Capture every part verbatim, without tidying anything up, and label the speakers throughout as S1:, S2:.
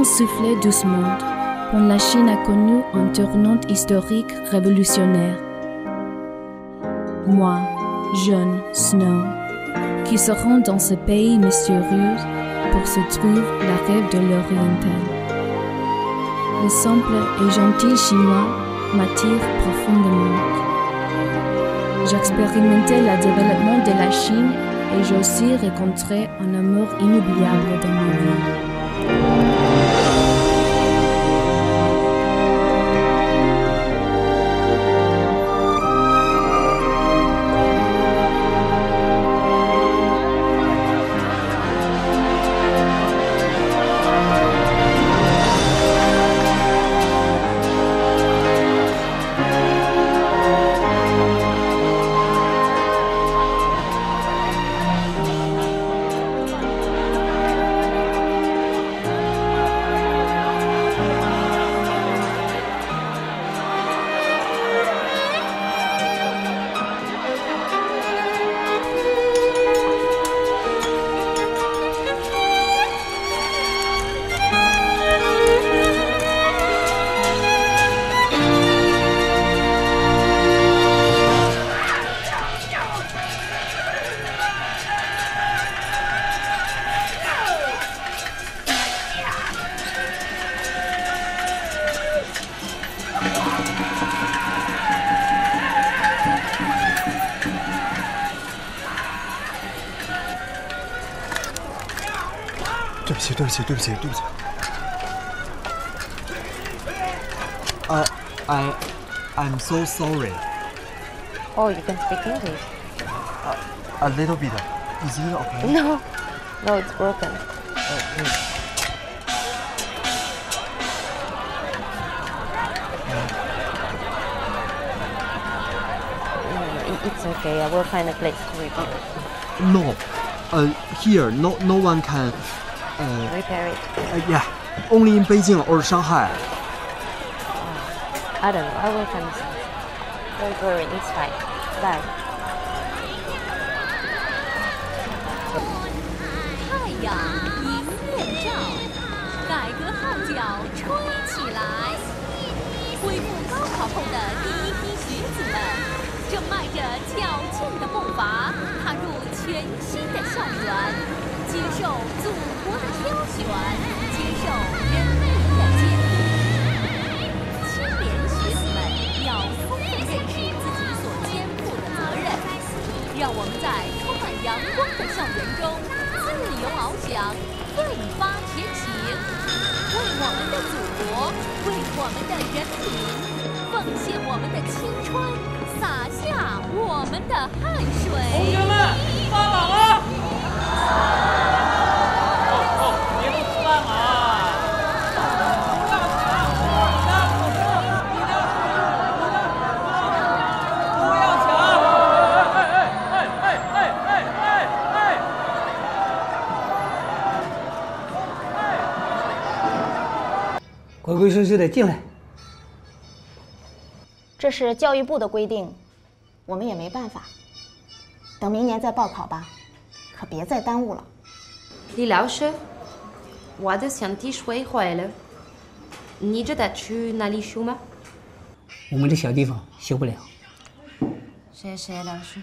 S1: soufflet doucement, quand la Chine a connu un tournant historique révolutionnaire. Moi, jeune Snow, qui se rend dans ce pays mystérieux pour se trouver la rêve de l'oriental. Le simple et gentil chinois m'attire profondément. J'expérimentais le développement de la Chine et j'ai aussi rencontré un amour inoubliable dans ma vie.
S2: 对不起，对不起，对不起，对不起。Uh, I, I'm so sorry.
S3: Oh, you can speak English.
S2: Uh, a little bit. Is it okay?
S3: No, no, it's broken.
S2: Uh, wait.
S3: It's okay. I will find a place to repair it.
S2: No. Uh, here, no, no one can. Uh,
S3: Repair it.
S2: Uh, yeah, only in Beijing or Shanghai.
S3: I don't know. I will find something. Don't worry, it's fine. Bye.
S4: 太阳迎面照，改革号角吹起来。恢复高考后的第一批学子们，正迈着矫健的步伐，踏入全新的校园，接受祖国的挑选，接受人民的监督。青年学子们要充分认识自己所肩负的责任，让我们在充满阳光的校园中自由翱翔，奋发前行，为我们的祖国，为我们的人民，奉献我们的青春，洒下我们的汗水。
S5: 同学们，发榜了！哦哦，别都吃饭了。不要抢！哎哎哎哎哎哎哎哎！
S6: 规规矩矩的进来。
S7: 这是教育部的规定，我们也没办法。等明年再报考吧，可别再耽误了。
S3: 李老师，我的相机摔坏了，你知道去哪里修吗？
S6: 我们这小地方修不了。
S3: 谢谢老师。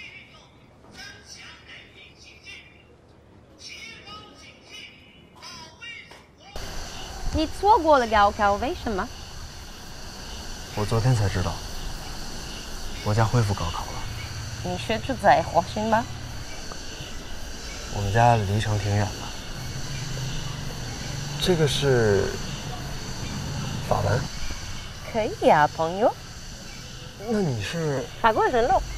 S3: 你错过了高考，为什么？
S2: 我昨天才知道，国家恢复高考了。
S3: 你是住在华新吗？
S2: 我们家离城挺远的。这个是法文？
S3: 可以啊，朋友。
S2: 那你是
S3: 法国人喽？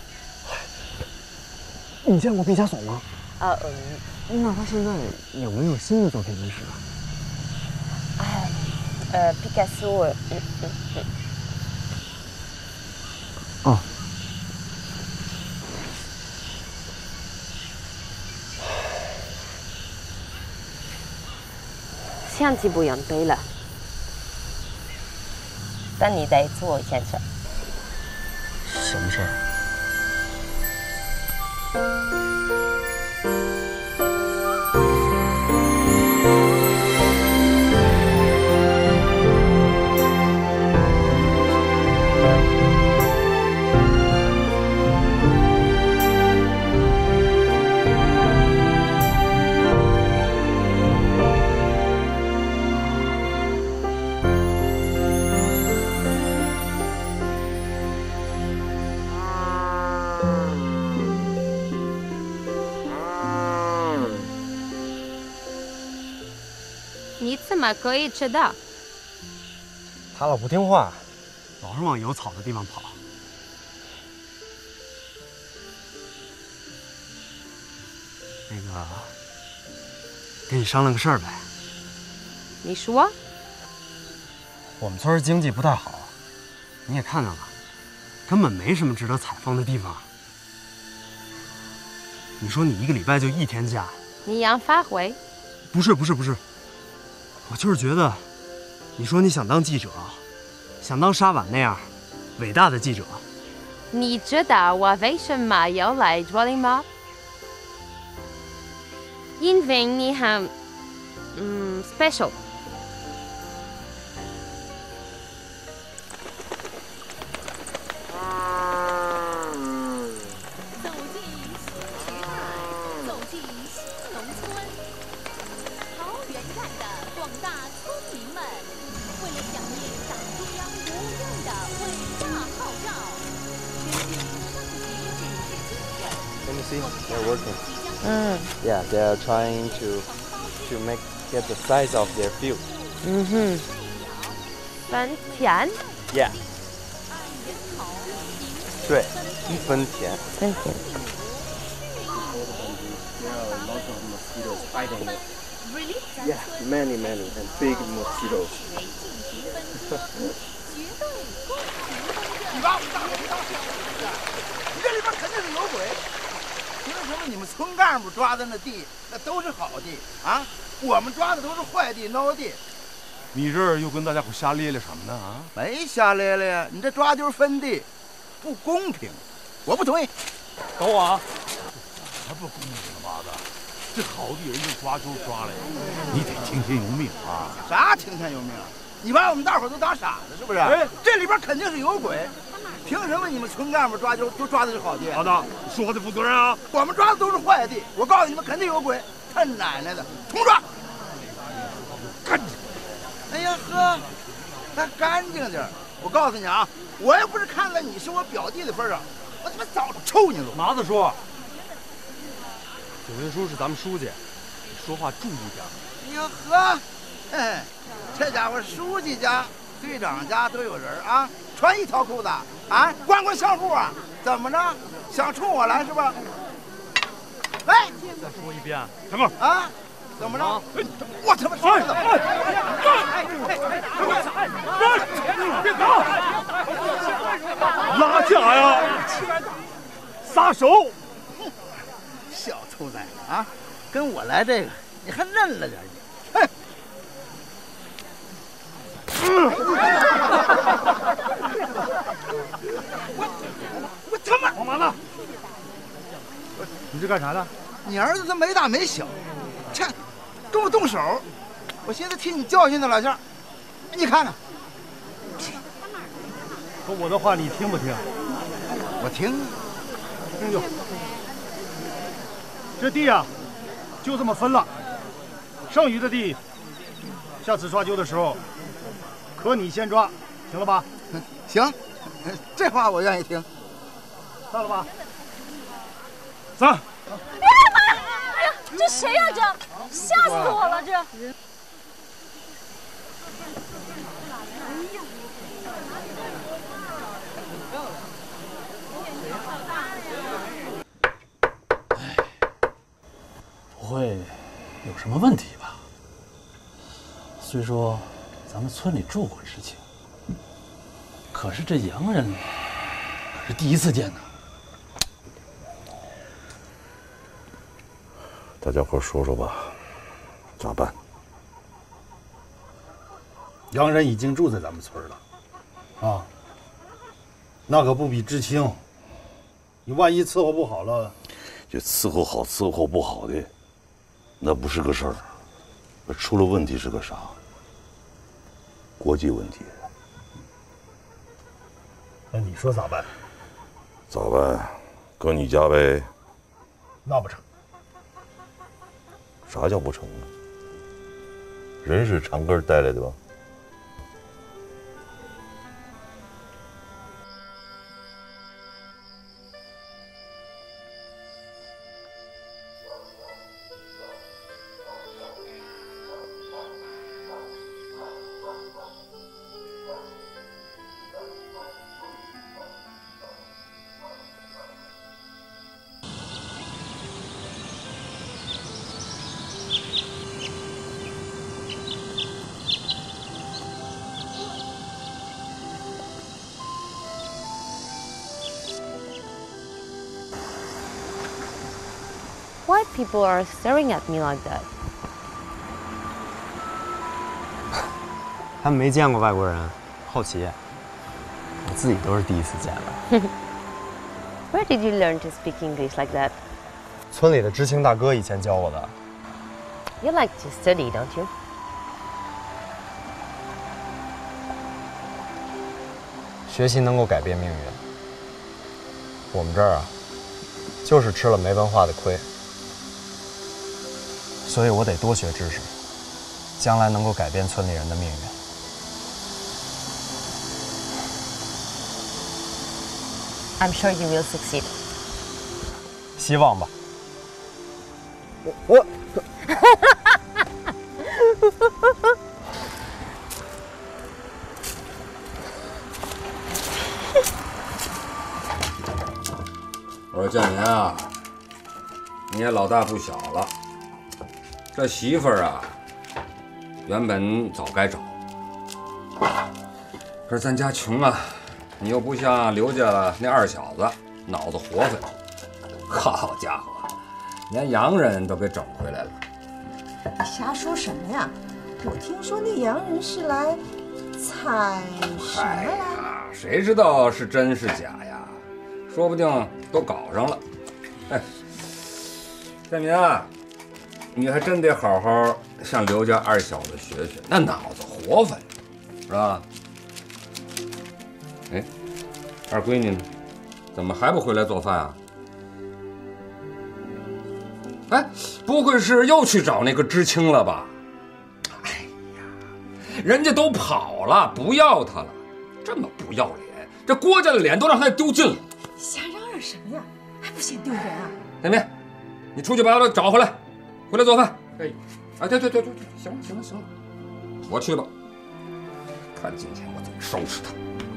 S2: 你见过毕加索吗？
S3: 啊，
S2: 嗯。那他现在有没有新的作品问世啊？
S3: 哎，呃，毕加索，嗯嗯嗯。
S2: 哦。
S3: 相机不用背了，但你得做一件事。
S2: 什么事儿？
S3: 么可以吃到？
S2: 他老不听话，老是往有草的地方跑。那个，跟你商量个事儿呗。
S3: 你说。
S2: 我们村经济不太好，你也看见了，根本没什么值得采风的地方。你说你一个礼拜就一天假，
S3: 你想发挥？
S2: 不是不是不是，我就是觉得，你说你想当记者，想当沙碗那样伟大的记者。
S3: 你知道我为什么要来这里吗？因为你很，嗯 ，special。
S8: They're working.
S3: Mm.
S8: Yeah, they're trying to to make get the size of their field.
S3: Mhm. 分田。
S8: Yeah. 对，一分田。
S3: 分田。
S8: There are a lot of mosquitoes biting it. Really? Yeah, many, many, and big mosquitoes.
S9: 你把我们大伙给当什么？你这里边肯定是有鬼。凭什么你们村干部抓的那地，那都是好地啊？我们抓的都是坏地、孬地。
S10: 你这儿又跟大家伙瞎咧咧什么呢？啊？
S9: 没瞎咧咧，你这抓阄分地，不公平，我不同意。
S10: 等我啊！还不公平他妈的！这好地人就抓阄抓来，你得听天由命啊！
S9: 啥听天由命？你把我们大伙都当傻子是不是？哎，这里边肯定是有鬼。凭什么你们村干部抓阄都抓的是好地？
S10: 好的，说话得负责任啊！
S9: 我们抓的都是坏地，我告诉你们，肯定有鬼！他奶奶的，重抓！干净！哎呀呵，那干净点！我告诉你啊，我要不是看在你是我表弟的份上，我他妈早抽你了！
S2: 麻子叔，九云叔是咱们书记，你说话注意点。
S9: 哎呀呵，嘿，这家伙书记家、队长家都有人啊，穿一条裤子啊，官官相护啊，怎么着？想冲我来是吧？来，
S2: 再说一遍，
S10: 什么
S9: 啊？怎么着？我他妈说的！
S10: 别打！拉架呀！撒手！
S9: 小兔崽子啊，跟我来这个，你还认了点你？哼！我我他妈！
S10: 王麻子，你这干啥呢？
S9: 你儿子他没大没小，这跟我动手，我寻思替你教训他两下。你看看，
S10: 说我的话你听不听？
S9: 我听。
S10: 听就。这地啊，就这么分了。剩余的地，下次抓阄的时候，可你先抓，行了吧？
S9: 行，这话我愿意听。
S10: 散了吧。散。
S4: 哎呀妈呀！哎呀，这谁呀？这吓死我了！这。
S11: 不会有什么问题吧？虽说咱们村里住过事情，可是这洋人可是第一次见呢。
S12: 大家伙说说吧，咋办？
S10: 洋人已经住在咱们村了，啊，那可不比知青。你万一伺候不好了，
S12: 就伺候好伺候不好的，那不是个事儿。出了问题是个啥？国际问题。
S10: 那你说咋办？
S12: 咋办？搁你家呗。
S10: 那不成。
S12: 啥叫不成呢？人是长根带来的吧？
S3: Why people are staring at me like that?
S2: 他们没见过外国人，好奇。我自己都是第一次见的。
S3: Where did you learn to speak English like that?
S2: 村里的知青大哥以前教我的。
S3: You like to study, don't you?
S2: 学习能够改变命运。我们这儿啊，就是吃了没文化的亏，所以我得多学知识，将来能够改变村里人的命运。
S3: I'm sure you will succeed.
S2: 希望吧。我我。
S13: 我说建年啊，你也老大不小了，这媳妇儿啊，原本早该找，可是咱家穷啊，你又不像刘家那二小子脑子活泛，好家伙，连洋人都给整回来了。
S14: 瞎说什么呀？我听说那洋人是来采什么来？
S13: 谁知道是真是假呀？说不定都搞上了。哎，建民啊，你还真得好好向刘家二小子学学，那脑子活泛，是吧？哎，二闺女呢？怎么还不回来做饭啊？哎，不会是又去找那个知青了吧？哎呀，人家都跑了，不要他了，这么不要脸，这郭家的脸都让他丢尽了。
S14: 瞎嚷嚷什么呀？还不嫌丢人啊？
S13: 建民，你出去把他找回来，回来做饭。哎，啊，对对对对对，行了行了行了，我去吧，看今天我怎么收拾他。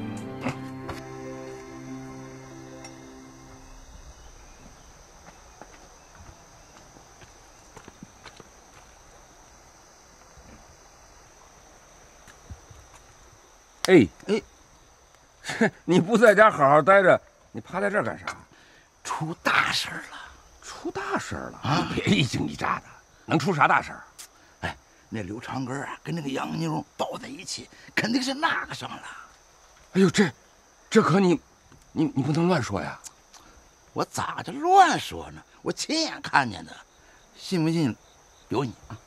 S13: 哎哎，你不在家好好待着，你趴在这儿干啥？
S9: 出大事了！
S13: 出大事了啊！别一惊一乍的，能出啥大事？
S9: 哎，那刘长根啊，跟那个洋妞抱在一起，肯定是那个上了。
S13: 哎呦，这，这可你，你你不能乱说呀！
S9: 我咋就乱说呢？我亲眼看见的，信不信由你啊！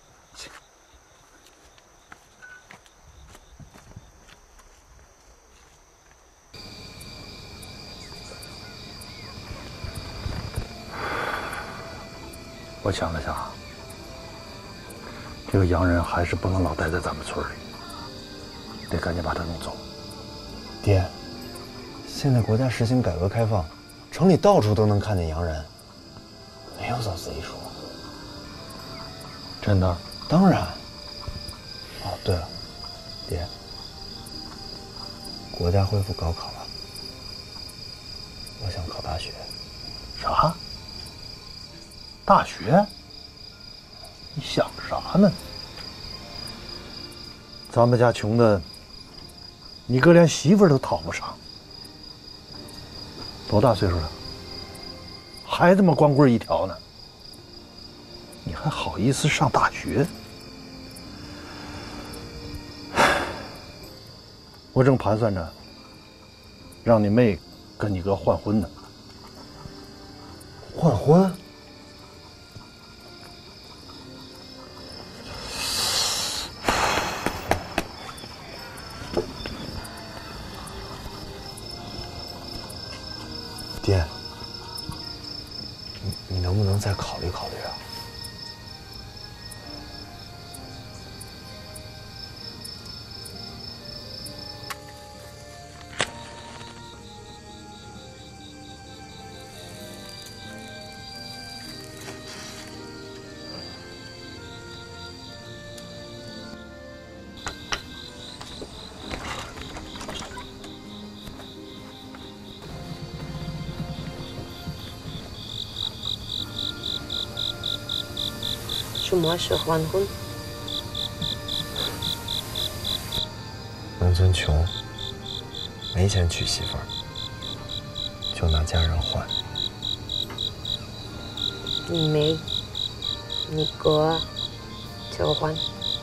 S10: 我想了想，这个洋人还是不能老待在咱们村里，得赶紧把他弄走。
S2: 爹，现在国家实行改革开放，城里到处都能看见洋人，没有造次一说。
S10: 真的？
S2: 当然。哦，对了，爹，国家恢复高考了，我想考大学。
S10: 啥？大学？你想啥呢？咱们家穷的，你哥连媳妇儿都讨不上。多大岁数了？还他妈光棍一条呢？你还好意思上大学？我正盘算着，让你妹跟你哥换婚呢。
S2: 换婚？爹，你你能不能再考虑考虑啊？
S3: 什么是换婚？
S2: 农村穷，没钱娶媳妇儿，就拿家人换。
S3: 你妹，你哥求婚。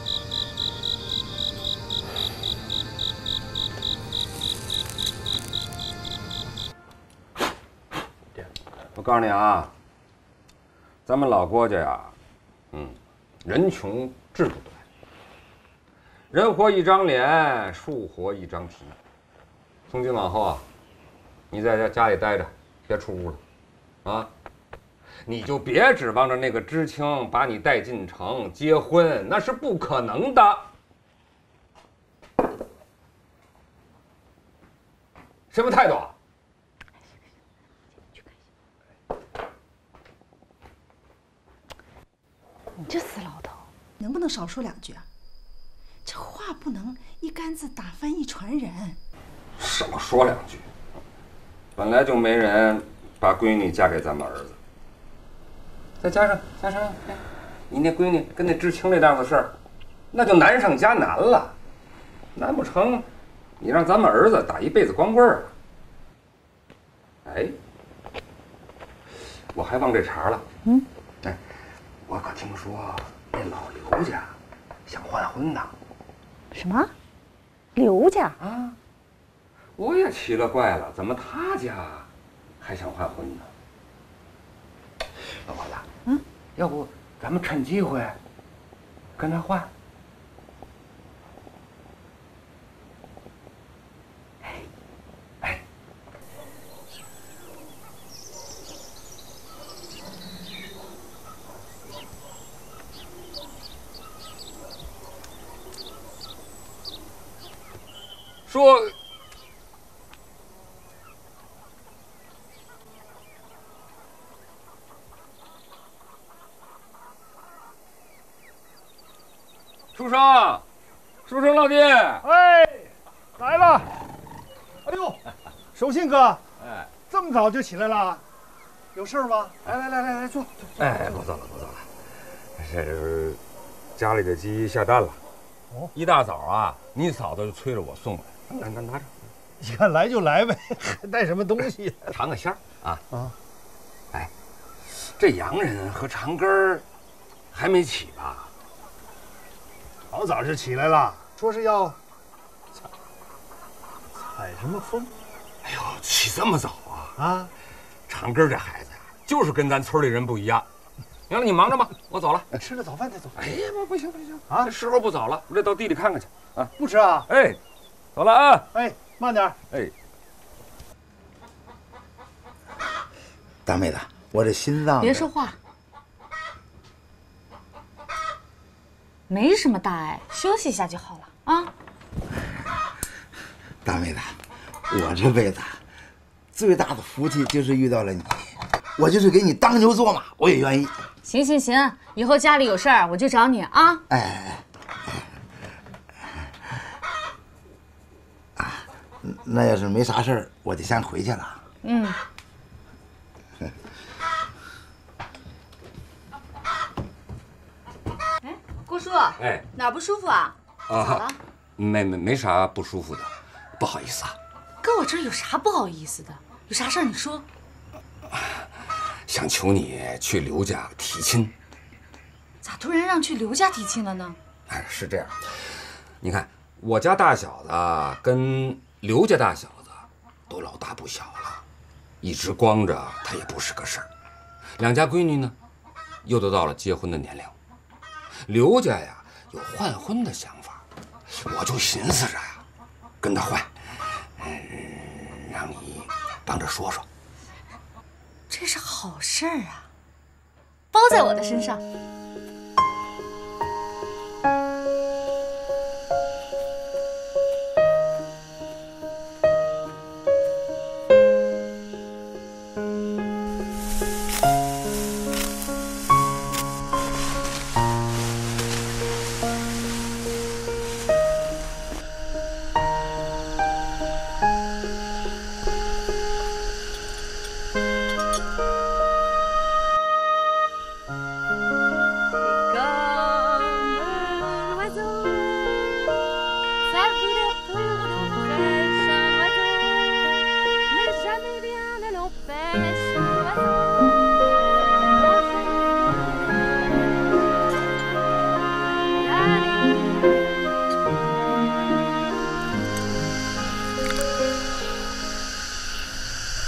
S13: 我告诉你啊，咱们老郭家呀，嗯，人穷志不短，人活一张脸，树活一张皮。从今往后啊，你在家家里待着，别出屋了，啊，你就别指望着那个知青把你带进城结婚，那是不可能的。什么态度啊？
S14: 你这死老头，能不能少说两句啊？这话不能一竿子打翻一船人。
S13: 少说两句。本来就没人把闺女嫁给咱们儿子，再加上加上，哎，你那闺女跟那知青那档子事儿，那就难上加难了。难不成你让咱们儿子打一辈子光棍儿啊？哎，我还忘这茬了。嗯，哎。我可听说那老刘家想换婚呢。
S14: 什么？刘家
S13: 啊？我也奇了怪了，怎么他家还想换婚呢？老婆子，嗯，要不咱们趁机会跟他换？说，书生，书生老弟，
S10: 哎，来了！哎呦，守信哥，哎，这么早就起来了，有事吗？来来来来来，坐。
S13: 哎，不早了，不早了，是家里的鸡下蛋了。哦，一大早啊，你嫂子就催着我送来。拿拿拿着，
S10: 你看来就来呗，还带什么东西？
S13: 尝个鲜儿啊啊！哎，这洋人和长根儿还没起吧？
S10: 好早就起来了，说是要采采什么风？
S13: 哎呦，起这么早啊！啊，长根儿这孩子呀，就是跟咱村里人不一样。行了，你忙着吧，我走了。
S10: 吃了早饭再走。
S13: 哎呀，不不行不行啊！这时候不早了，我得到地里看看去啊。
S10: 不吃啊？
S13: 哎。走了啊！
S10: 哎，慢点。
S13: 哎，
S9: 大妹子，我这心脏……
S15: 别说话，没什么大碍，休息一下就好了啊。
S9: 大妹子，我这辈子最大的福气就是遇到了你，我就是给你当牛做马，我也愿意。
S15: 行行行，以后家里有事儿我就找你啊。
S9: 哎。那要是没啥事儿，我就先回去了。嗯。
S15: 哎，郭叔，哎，哪儿不舒服啊？怎么了？
S13: 没没没啥不舒服的，不好意思啊。
S15: 搁我这儿有啥不好意思的？有啥事儿你说。
S13: 想求你去刘家提亲。
S15: 咋突然让去刘家提亲了呢？
S13: 哎，是这样，你看我家大小子跟刘家大小子都老大不小了，一直光着他也不是个事儿。两家闺女呢，又都到了结婚的年龄。刘家呀有换婚的想法，我就寻思着呀，跟他换，嗯，让你帮着说说。
S15: 这是好事儿啊，包在我的身上。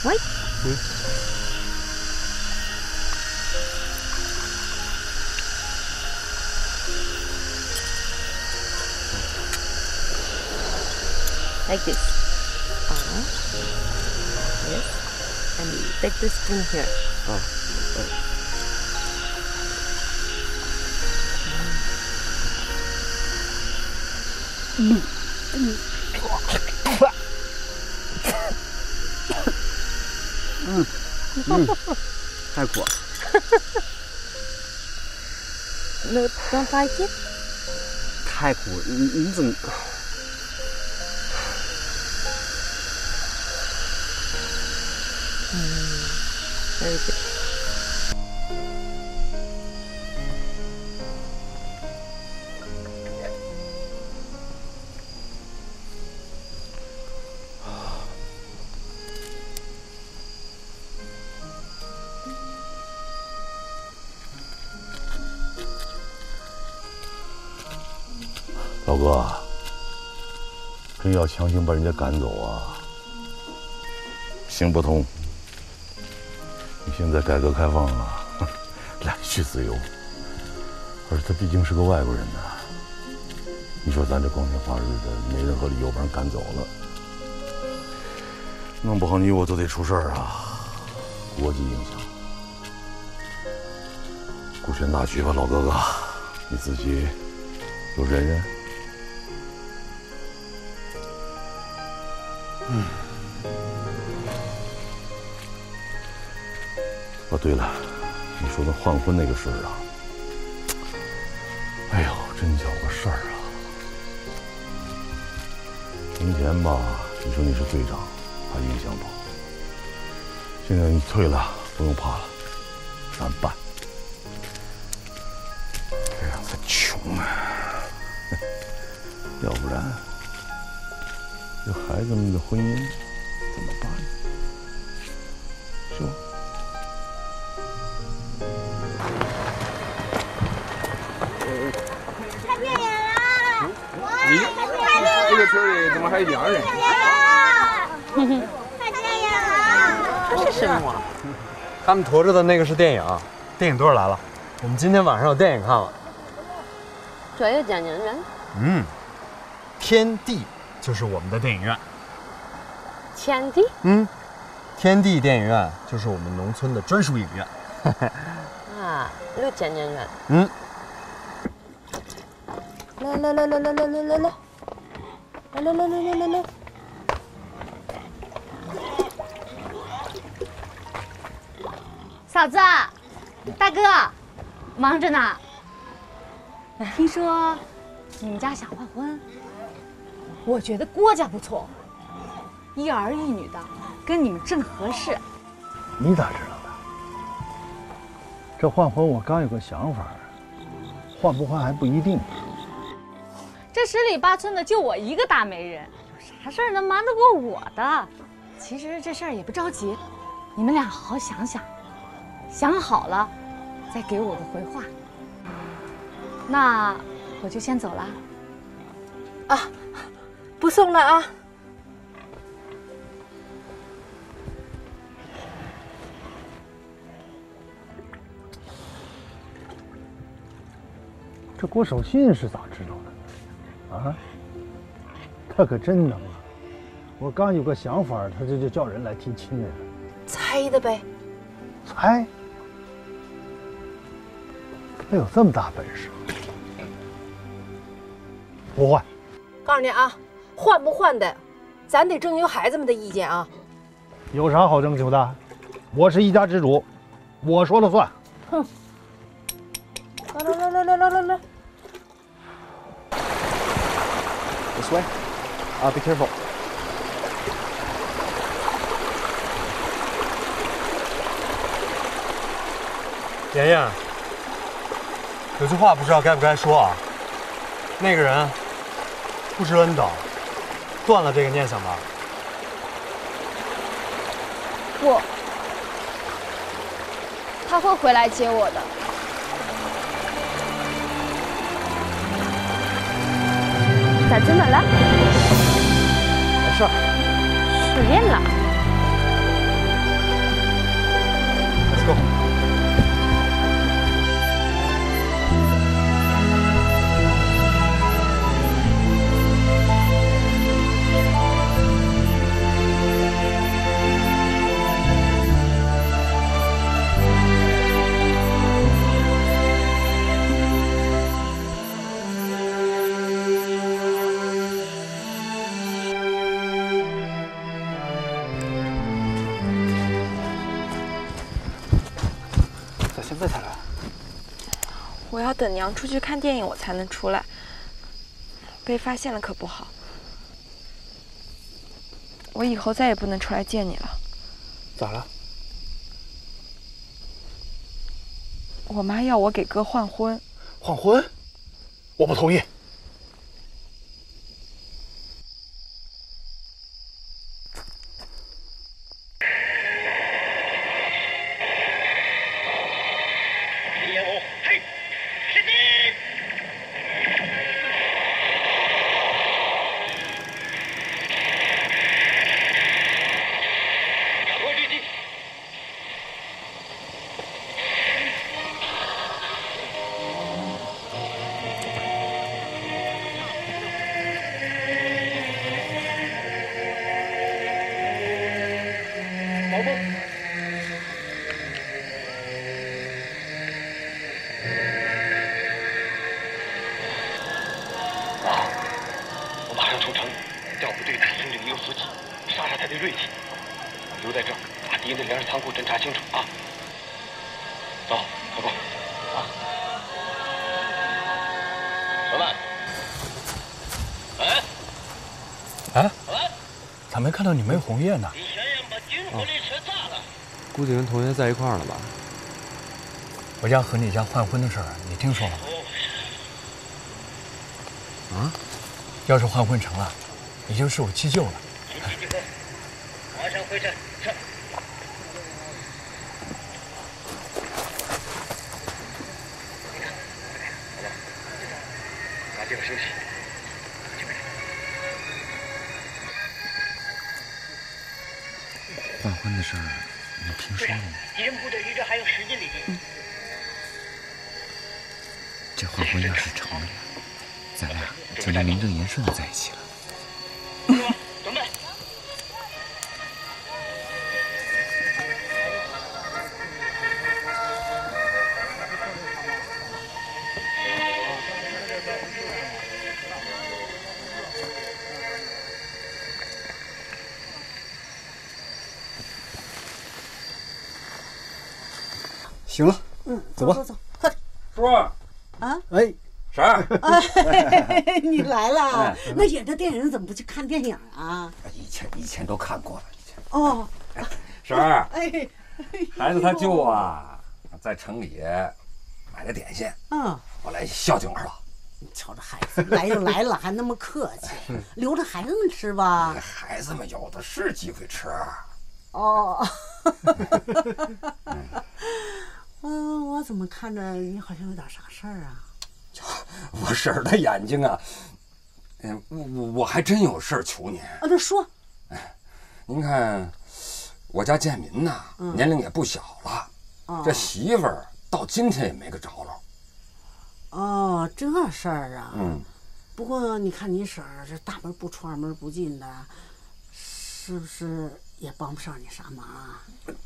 S3: 喂。
S2: 嗯。
S3: Like this. Uh-huh. Yes. And take the spoon here.
S2: Oh.
S3: Mm.
S2: Mm.嗯嗯，太苦了。
S3: No, don't like it.
S2: 太苦，你你怎么？
S3: 嗯 ，very good.
S12: 老哥，真要强行把人家赶走啊，行不通。你现在改革开放啊，来去自由，而他毕竟是个外国人呐。你说咱这光天化日的，没任何理由把人赶走了，弄不好你我都得出事儿啊，国际影响。顾全大局吧，老哥哥，你自己就忍忍。嗯。哦，对了，你说那换婚那个事儿啊，哎呦，真叫个事儿啊！从前吧，你说你是队长，怕影响到；现在你退了，不用怕了，咱办。这样才穷啊！要不然，这孩子们的婚姻怎么办呢？是吧？
S16: 看电影啦！
S13: 咦，这个村里怎么还有两人？
S16: 看电影啦！
S3: 这是什么？
S2: 他们驮着的那个是电影，电影队来了。我们今天晚上有电影看了。
S3: 这有讲人人。
S2: 嗯，天地就是我们的电影院。
S3: 天地？
S2: 嗯，天地电影院就是我们农村的专属影院。
S3: 啊，有讲人人。
S2: 嗯。
S14: 来来来来来来来来来，来来来来来来来。
S15: 嫂子，大哥，忙着呢。听说你们家想换婚，我觉得郭家不错，一儿一女的，跟你们正合适。
S10: 你咋知道的？这换婚我刚有个想法，换不换还不一定。
S15: 这十里八村的就我一个大媒人，有啥事儿能瞒得过我的？其实这事儿也不着急，你们俩好好想想，想好了再给我个回话。那我就先走了。
S14: 啊，不送了啊。
S10: 这郭守信是咋知道的？啊，他可真能啊！我刚有个想法，他这就叫人来提亲来了。
S14: 猜的呗。
S10: 猜？他有这么大本事？不换。
S14: 告诉你啊，换不换的，咱得征求孩子们的意见啊。
S10: 有啥好征求的？我是一家之主，我说了算。
S14: 哼。来来来来来来来。
S2: This way. Uh, be careful. 妍妍，有句话不知道该不该说啊。那个人不知恩的，断了这个念想吧。
S1: 不，他会回来接我的。
S3: 咋这么了？
S2: 没事儿，
S3: 失恋了。
S2: ，Let's go。
S17: 现在才来？
S18: 我要等娘出去看电影，我才能出来。被发现了可不好。我以后再也不能出来见你了。
S17: 咋了？
S18: 我妈要我给哥换婚。
S17: 换婚？我不同意。
S11: 咋没看到你没红叶呢？
S2: 哦，估计跟同学在一块儿了吧？
S11: 我家和你家换婚的事儿，你听说了吗？
S2: 啊？
S11: 要是换婚成了，你就是我七舅了。
S5: 马上回城。上。赶紧休息。
S19: 换婚的事儿，你听说了吗？
S5: 敌人部队离这还有十几里地。嗯、
S19: 这换婚要是成了，咱俩就能名正言顺的在一起了。
S5: 准备。
S2: 行了，
S14: 嗯，
S2: 走吧，
S14: 走走，快点。
S13: 叔，
S14: 啊，
S2: 哎，
S13: 婶儿，
S14: 哎，你来了。那演这电影怎么不去看电影啊？
S13: 以前以前都看过了，以前。
S14: 哦，
S13: 婶儿，
S14: 哎，
S13: 孩子他舅啊，在城里买了点心，
S14: 嗯，
S13: 我来孝敬儿了。
S14: 你瞧这孩子，来就来了，还那么客气，留着孩子们吃吧。
S13: 孩子们有的是机会吃。
S14: 哦。嗯，我怎么看着你好像有点啥事儿啊？
S13: 我婶儿的眼睛啊，嗯，我我还真有事儿求您。
S14: 啊，那说。
S13: 哎，您看，我家建民呐，嗯、年龄也不小了，哦、这媳妇儿到今天也没个着落。
S14: 哦，这事儿啊。
S13: 嗯。
S14: 不过你看你婶儿这大门不出二门不进的，是不是也帮不上你啥忙啊？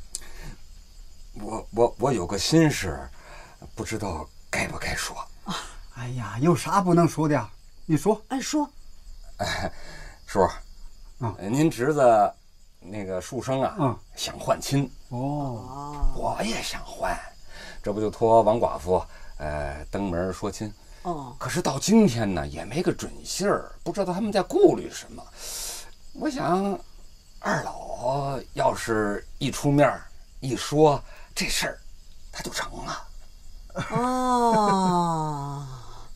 S13: 我我我有个心事，不知道该不该说。
S2: 哎呀，有啥不能说的呀？你说。
S14: 哎，说。
S13: 哎，叔，
S2: 啊，
S13: 您侄子那个树生啊，
S2: 嗯，
S13: 想换亲。
S2: 哦，
S13: 我也想换，这不就托王寡妇，呃，登门说亲。
S14: 哦。
S13: 可是到今天呢，也没个准信儿，不知道他们在顾虑什么。我想，二老要是一出面一说。这事儿，他就成了。
S14: 哦。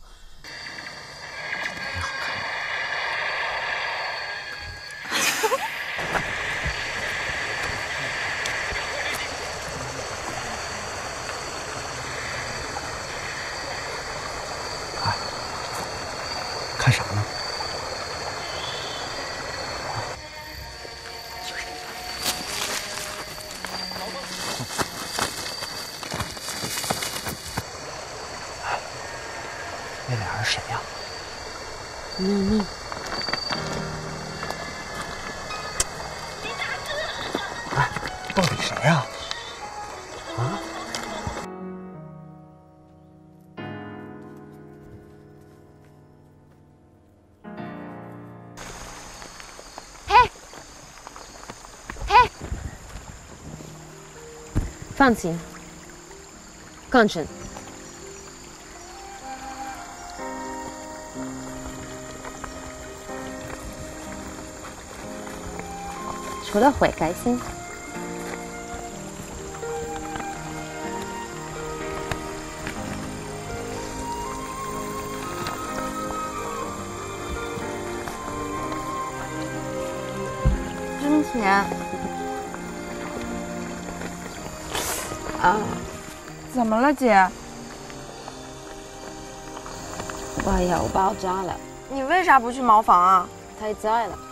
S2: 哎，看啥呢？
S17: 谁呀？
S3: 秘密。
S17: 哎，到底谁呀？啊？
S3: 嘿，嘿，放心，更深。 除了会开心，真甜啊！
S18: 怎么了，姐？
S3: 我要爆炸了！
S18: 你为啥不去茅房啊？
S3: 太在了。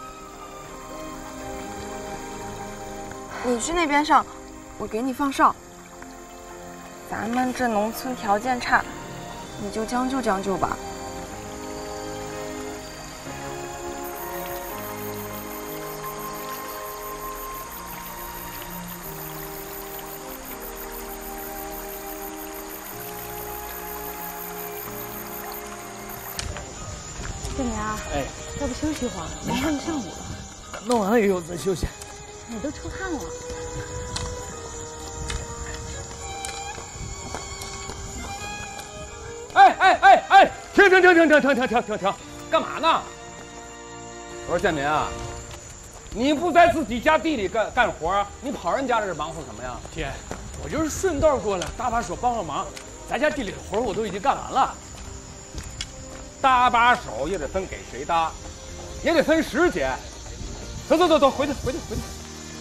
S18: 你去那边上，我给你放哨。咱们这农村条件差，你就将就将就吧。
S15: 建明啊，
S5: 哎，
S15: 要不休息会儿？忙活一上午了。
S5: 弄完了以后再休息。
S15: 你都出汗了。
S5: 哎哎哎哎，停停停停停停停停停停，干嘛呢？我说建民啊，你不在自己家地里干干活，你跑人家这忙活什么呀？姐，我就是顺道过来搭把手帮帮忙，咱家地里的活我都已经干完了。搭把手也得分给谁搭，也得分时节。走走走走，回去回去回去。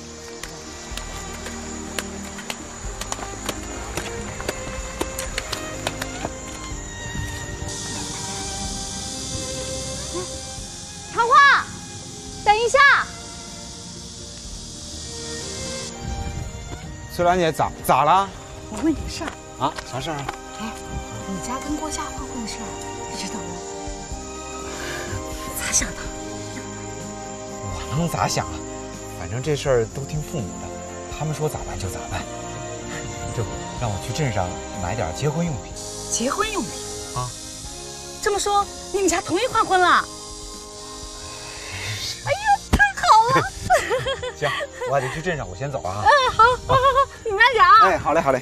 S15: 长花，等一下。
S20: 翠兰姐咋咋了？
S15: 我问你个事儿
S20: 啊？啥事儿啊？
S15: 哎，你家跟郭家换婚的事儿，你知道吗？咋想的？
S20: 我能咋想啊？反正这事儿都听父母的，他们说咋办就咋办。这不让我去镇上买点结婚用品。
S15: 结婚用品
S20: 啊？
S15: 这么说，你们家同意换婚了？ 哎呦，太好了！
S20: 行，我还得去镇上，我先走啊。
S15: 嗯，好，好，好，好，你慢点啊。
S20: 哎，好嘞，好嘞。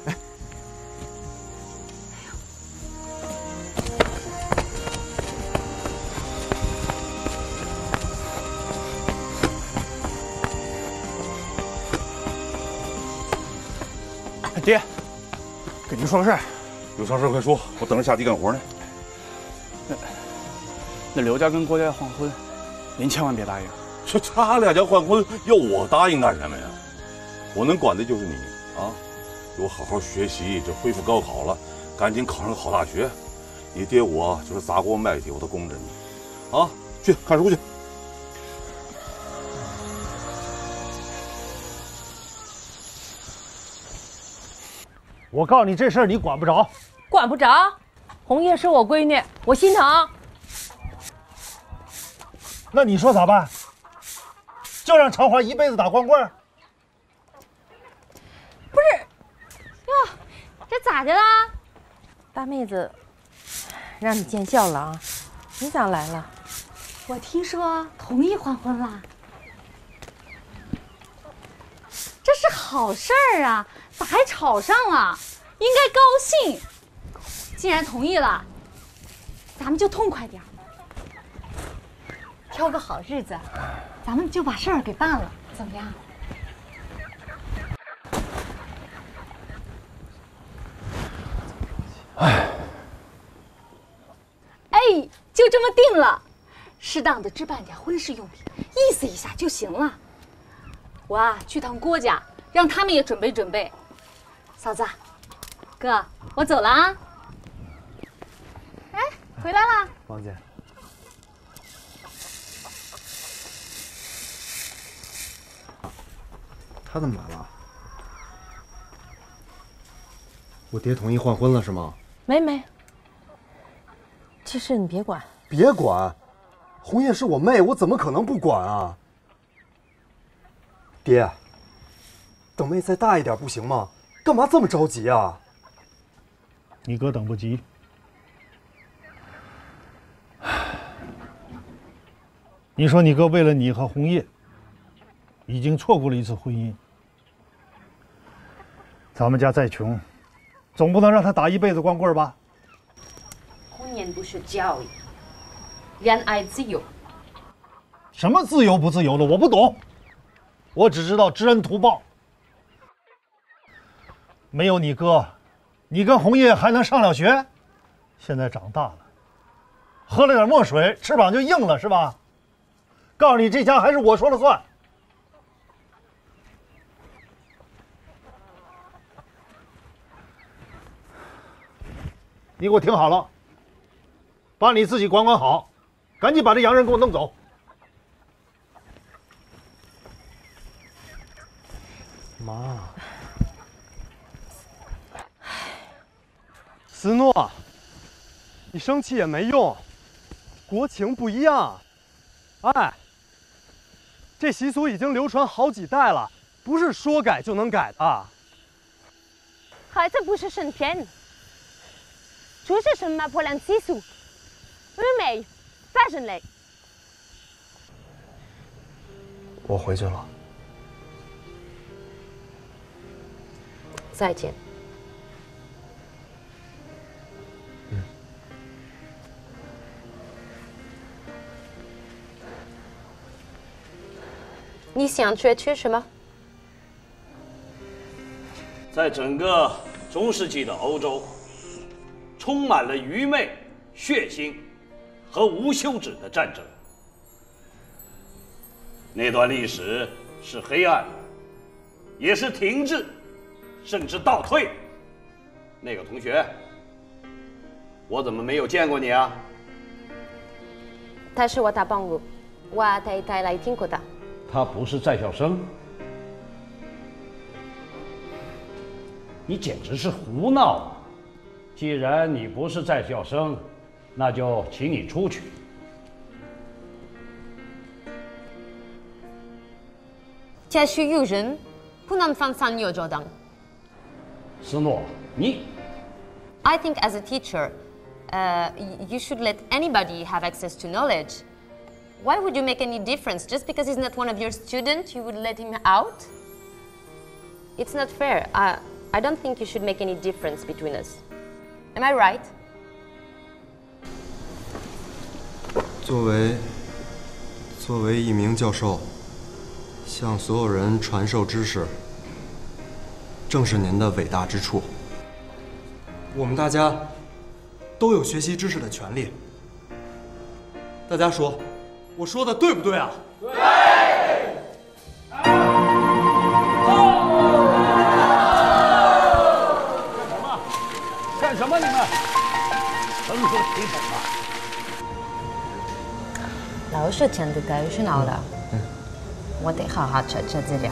S17: 哎，爹，跟您说个事儿。
S12: 有啥事快说，我等着下地干活呢。
S17: 那那刘家跟郭家要换婚，您千万别答应。
S12: 这他俩家换婚，要我答应干什么呀？我能管的就是你啊！给我好好学习，这恢复高考了，赶紧考上个好大学。你爹我就是砸锅卖铁，我都供着你。啊，去看书去。
S2: 我告诉你，这事儿你管不着，
S21: 管不着。红叶是我闺女，我心疼。
S2: 那你说咋办？ 就让长华一辈子打光棍？
S21: 不是，哟，这咋的啦？大妹子，让你见笑了啊！你咋来了？
S15: 我听说同意换婚了，这是好事儿啊！咋还吵上了？应该高兴。既然同意了，咱们就痛快点儿，挑个好日子。 咱们就把事儿给办了，怎么样？
S17: 哎，
S15: 哎，就这么定了。适当的置办点婚事用品，意思一下就行了。我啊，去趟郭家，让他们也准备准备。嫂子，哥，我走了啊。哎，回来了。
S2: 王姐。 他怎么来了？我爹同意换婚了是吗？
S21: 没没， 其事你别管。
S2: 别管，红叶是我妹，我怎么可能不管啊？爹，等妹再大一点不行吗？干嘛这么着急啊？
S10: 你哥等不及。你说你哥为了你和红叶，已经错过了一次婚姻。咱们家再穷，总不能让他打一辈子光棍吧？
S3: 婚姻不是教育，恋爱自由。
S10: 什么自由不自由的，我不懂。我只知道知恩图报。没有你哥，你跟红叶还能上了学？现在长大了，喝了点墨水，翅膀就硬了是吧？告诉你，这家还是我说了算。你给我听好了，把你自己管管好，赶紧把这洋人给我弄走。
S2: 妈，思诺，你生气也没用，国情不一样。哎，这习俗已经流传好几代了，不是说改就能改的。
S15: 孩子不是生天，这是什么破烂习俗？愚昧，反人类。
S2: 我回去了。
S3: 再见。
S2: 嗯。
S3: 你想去吃什么？
S7: 在整个中世纪的欧洲，充满了愚昧、血腥和无休止的战争。那段历史是黑暗的，也是停滞，甚至倒退。那个同学，我怎么没有见过你啊？
S3: 他是我的朋友，我带他来听过的。
S7: 他不是在校生。你简直是胡闹啊！既然你不是在校生，那就请你出去。
S3: 这是有人不能放三牛jordan。
S7: 斯诺，你
S3: I think as a teacher, uh, you should let anybody have access to knowledge. Why would you make any difference? Just because he's not one of your students, you would let him out? It's not fair. I, I don't think you should make any difference between us. Am I right?
S2: 作为作为一名教授，向所有人传授知识，正是您的伟大之处。我们大家都有学习知识的权利。大家说，我说的对不对啊？对。
S7: 干什么？你们成何体统啊！
S3: 老师讲的都是闹的，我得好好查查资料。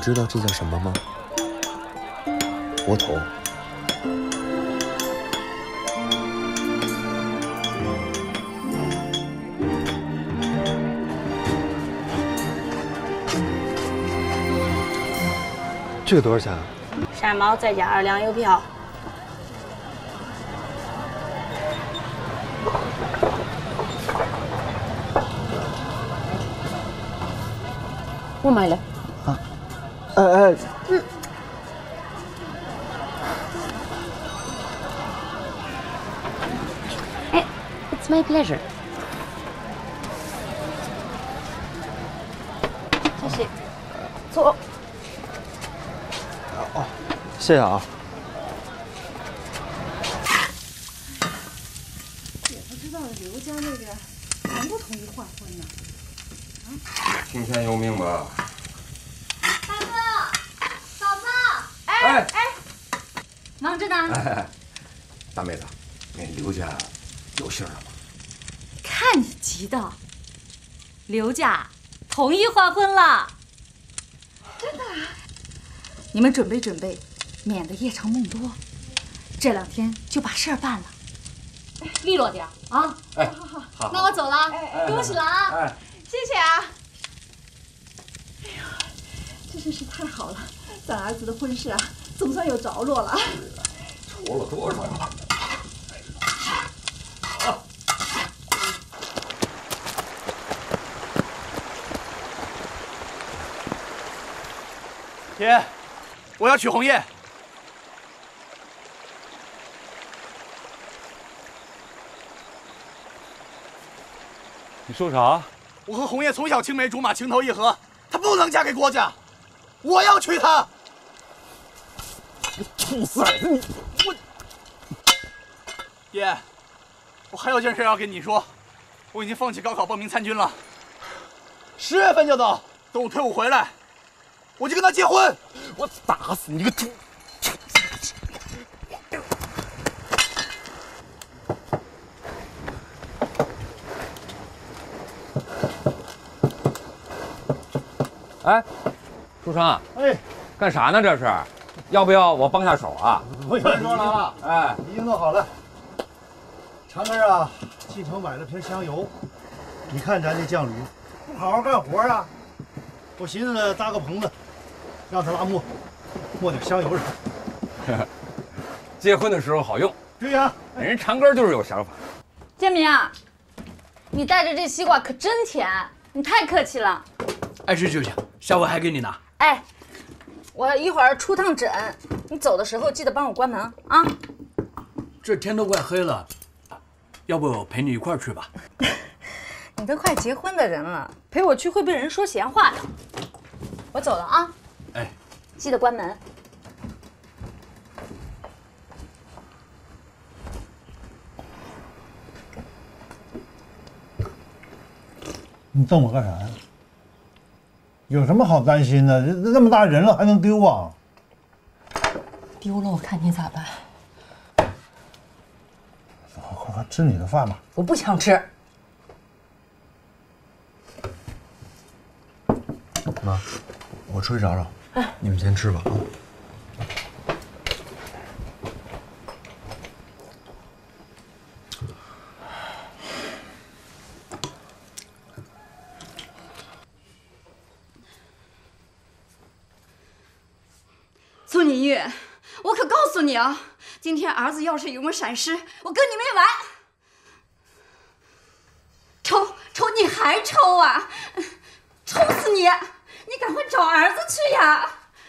S6: 知道这叫什么吗？窝头。
S2: 这个多少钱啊？
S22: 三毛再加二两邮票。
S21: 我买了。
S6: 啊，哎哎，
S21: 嗯。哎 ，It's my pleasure。
S22: 谢谢。坐。
S2: 哦，谢谢啊。
S14: 也不知道刘家那边同不同意换婚呢？
S13: 听天由命吧。
S15: 大哥，嫂子，
S13: 哎
S15: 哎，忙着呢。
S13: 哎，大妹子，那刘家有信儿了吗？
S15: 看你急的，刘家同意换婚了。
S14: 真的啊？
S15: 你们准备准备，免得夜长梦多。这两天就把事儿办了，利落点啊！
S13: 哎，
S14: 好好
S13: 好，
S15: 那我走了，
S14: 哎
S15: 恭喜了啊！
S13: 哎，
S14: 谢谢啊！哎呀，这真是太好了，咱儿子的婚事啊，总算有着落了。
S13: 愁了多少呀？好。
S17: 爹，我要娶红叶。
S5: 你说啥？
S17: 我和红叶从小青梅竹马，情投意合，她不能嫁给郭家，我要娶她。
S5: 兔崽子，你我！
S17: 爹，我还有件事要跟你说，我已经放弃高考报名参军了，十月份就走，等我退伍回来，我就跟他结婚。
S5: 我打死你个猪！
S13: 哎，书生，
S10: 哎，
S13: 干啥呢？这是，要不要我帮下手啊？
S10: 不用说了啊，
S13: 哎，
S10: 已经弄好了。长根啊，进城买了瓶香油。你看咱这酱驴，不好好干活啊！我寻思搭个棚子，让他拉磨，磨点香油上。
S13: 结婚的时候好用。
S10: 对呀、啊，
S13: 人长根就是有想法。
S15: 建明啊，你带着这西瓜可真甜，你太客气了。
S17: 爱吃就行，下回还给你拿。
S15: 哎，我一会儿出趟诊，你走的时候记得帮我关门啊。
S17: 这天都快黑了，要不我陪你一块儿去吧？
S15: 你都快结婚的人了，陪我去会被人说闲话的。我走了啊。
S17: 哎，
S15: 记得关门。
S10: 你瞪我干啥呀？有什么好担心的？这那么大人了还能丢啊？
S21: 丢了我看你咋办？
S10: 走，快快吃你的饭吧。
S21: 我不想吃。
S2: 妈，我出去找找，
S21: 哎，
S2: 你们先吃吧啊。
S23: 宋宁玉，我可告诉你啊，今天儿子要是有没有闪失，我跟你没完！抽抽，你还抽啊？抽死你！你赶快找儿子去呀！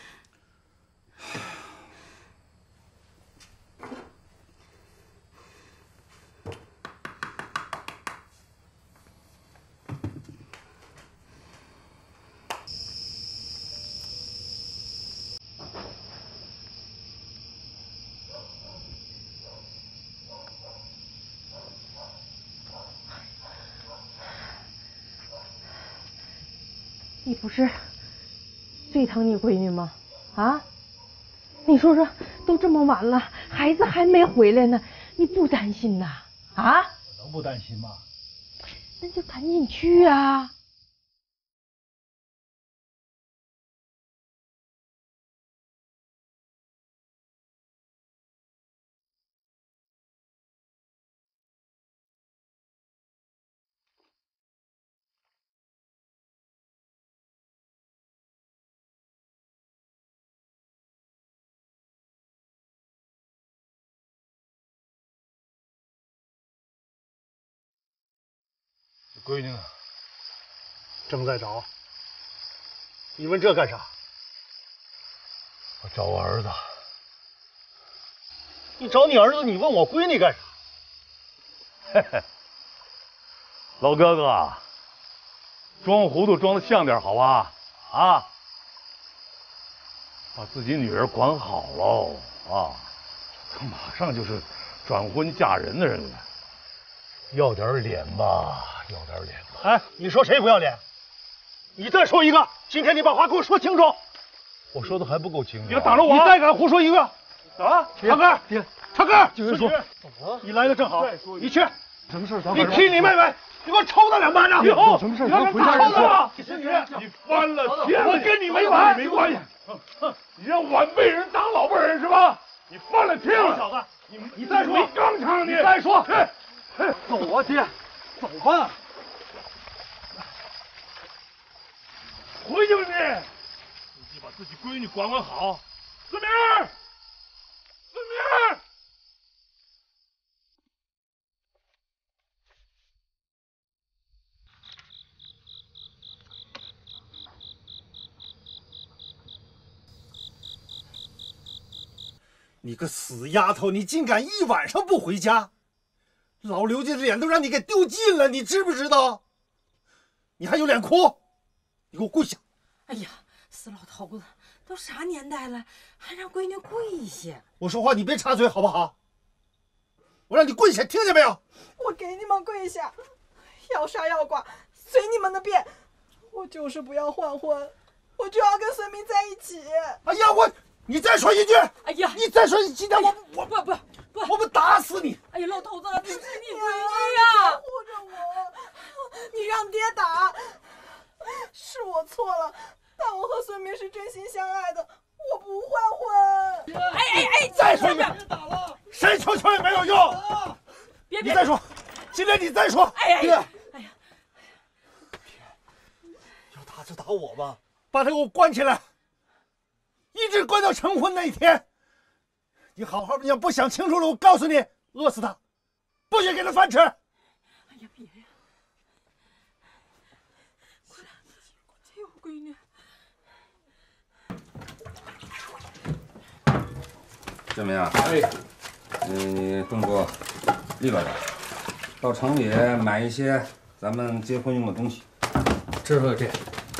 S21: 你不是最疼你闺女吗？啊，你说说，都这么晚了，孩子还没回来呢，你不担心呐？啊？
S10: 我能不担心吗？
S21: 那就赶紧去啊！
S10: 闺女呢？正在找。你问这干啥？
S12: 我找我儿子。
S10: 你找你儿子，你问我闺女干啥？
S12: 嘿嘿，老哥哥，装糊涂装的像点好吧？啊，把自己女儿管好喽啊！这马上就是转婚嫁人的人了，要点脸吧，要点脸吧。
S10: 哎，你说谁不要脸？你再说一个，今天你把话给我说清楚。
S12: 我说的还不够清楚。
S10: 别挡着我！你再敢胡说一个，怎么？长哥，
S12: 爹，
S10: 长哥，
S12: 就是说，
S10: 你来的正好，你去。
S12: 什么事？
S10: 你踢你妹妹，你给我抽他两巴掌！
S12: 有什么事？
S10: 你让
S12: 回家
S10: 人说。
S12: 你你翻了天！我跟你没完，没关系。你让晚辈人当老辈人是吧？你翻了天了！
S10: 小子，你你再说，
S12: 没刚强你
S10: 再说。
S12: 走啊，爹，走吧。回去吧你！自己把自己闺女管管好。思明，思明。
S10: 你个死丫头，你竟敢一晚上不回家！老刘家的脸都让你给丢尽了，你知不知道？你还有脸哭？你给我跪下！
S21: 哎呀，死老头子，都啥年代了，还让闺女跪下？
S10: 我说话你别插嘴好不好？我让你跪下，听见没有？
S18: 我给你们跪下，要杀要剐随你们的便，我就是不要换婚，我就要跟孙明在一起。
S10: 哎呀，我。你再说一句！
S21: 哎呀，
S10: 你再说一句，今天我我
S21: 不不不，
S10: 我们打死你！
S21: 哎呀，老头子，你是你闺女呀！
S18: 护着我，你让爹打，是我错了，但我和孙明是真心相爱的，我不换婚。
S21: 哎哎哎！
S10: 再说一遍，谁求求也没有用。
S21: 别别，
S10: 你再说，今天你再说。
S21: 哎呀，
S10: 爹，
S21: 哎呀，
S10: 要打就打我吧，把他给我关起来。一直关到成婚那一天，你好好，你要不想清楚了，我告诉你，饿死他，不许给他饭吃。哎
S21: 呀，别呀！快点，这有闺女。
S13: 建明啊，哎，你你动作利落点，到城里买一些咱们结婚用的东西。
S11: 知道这。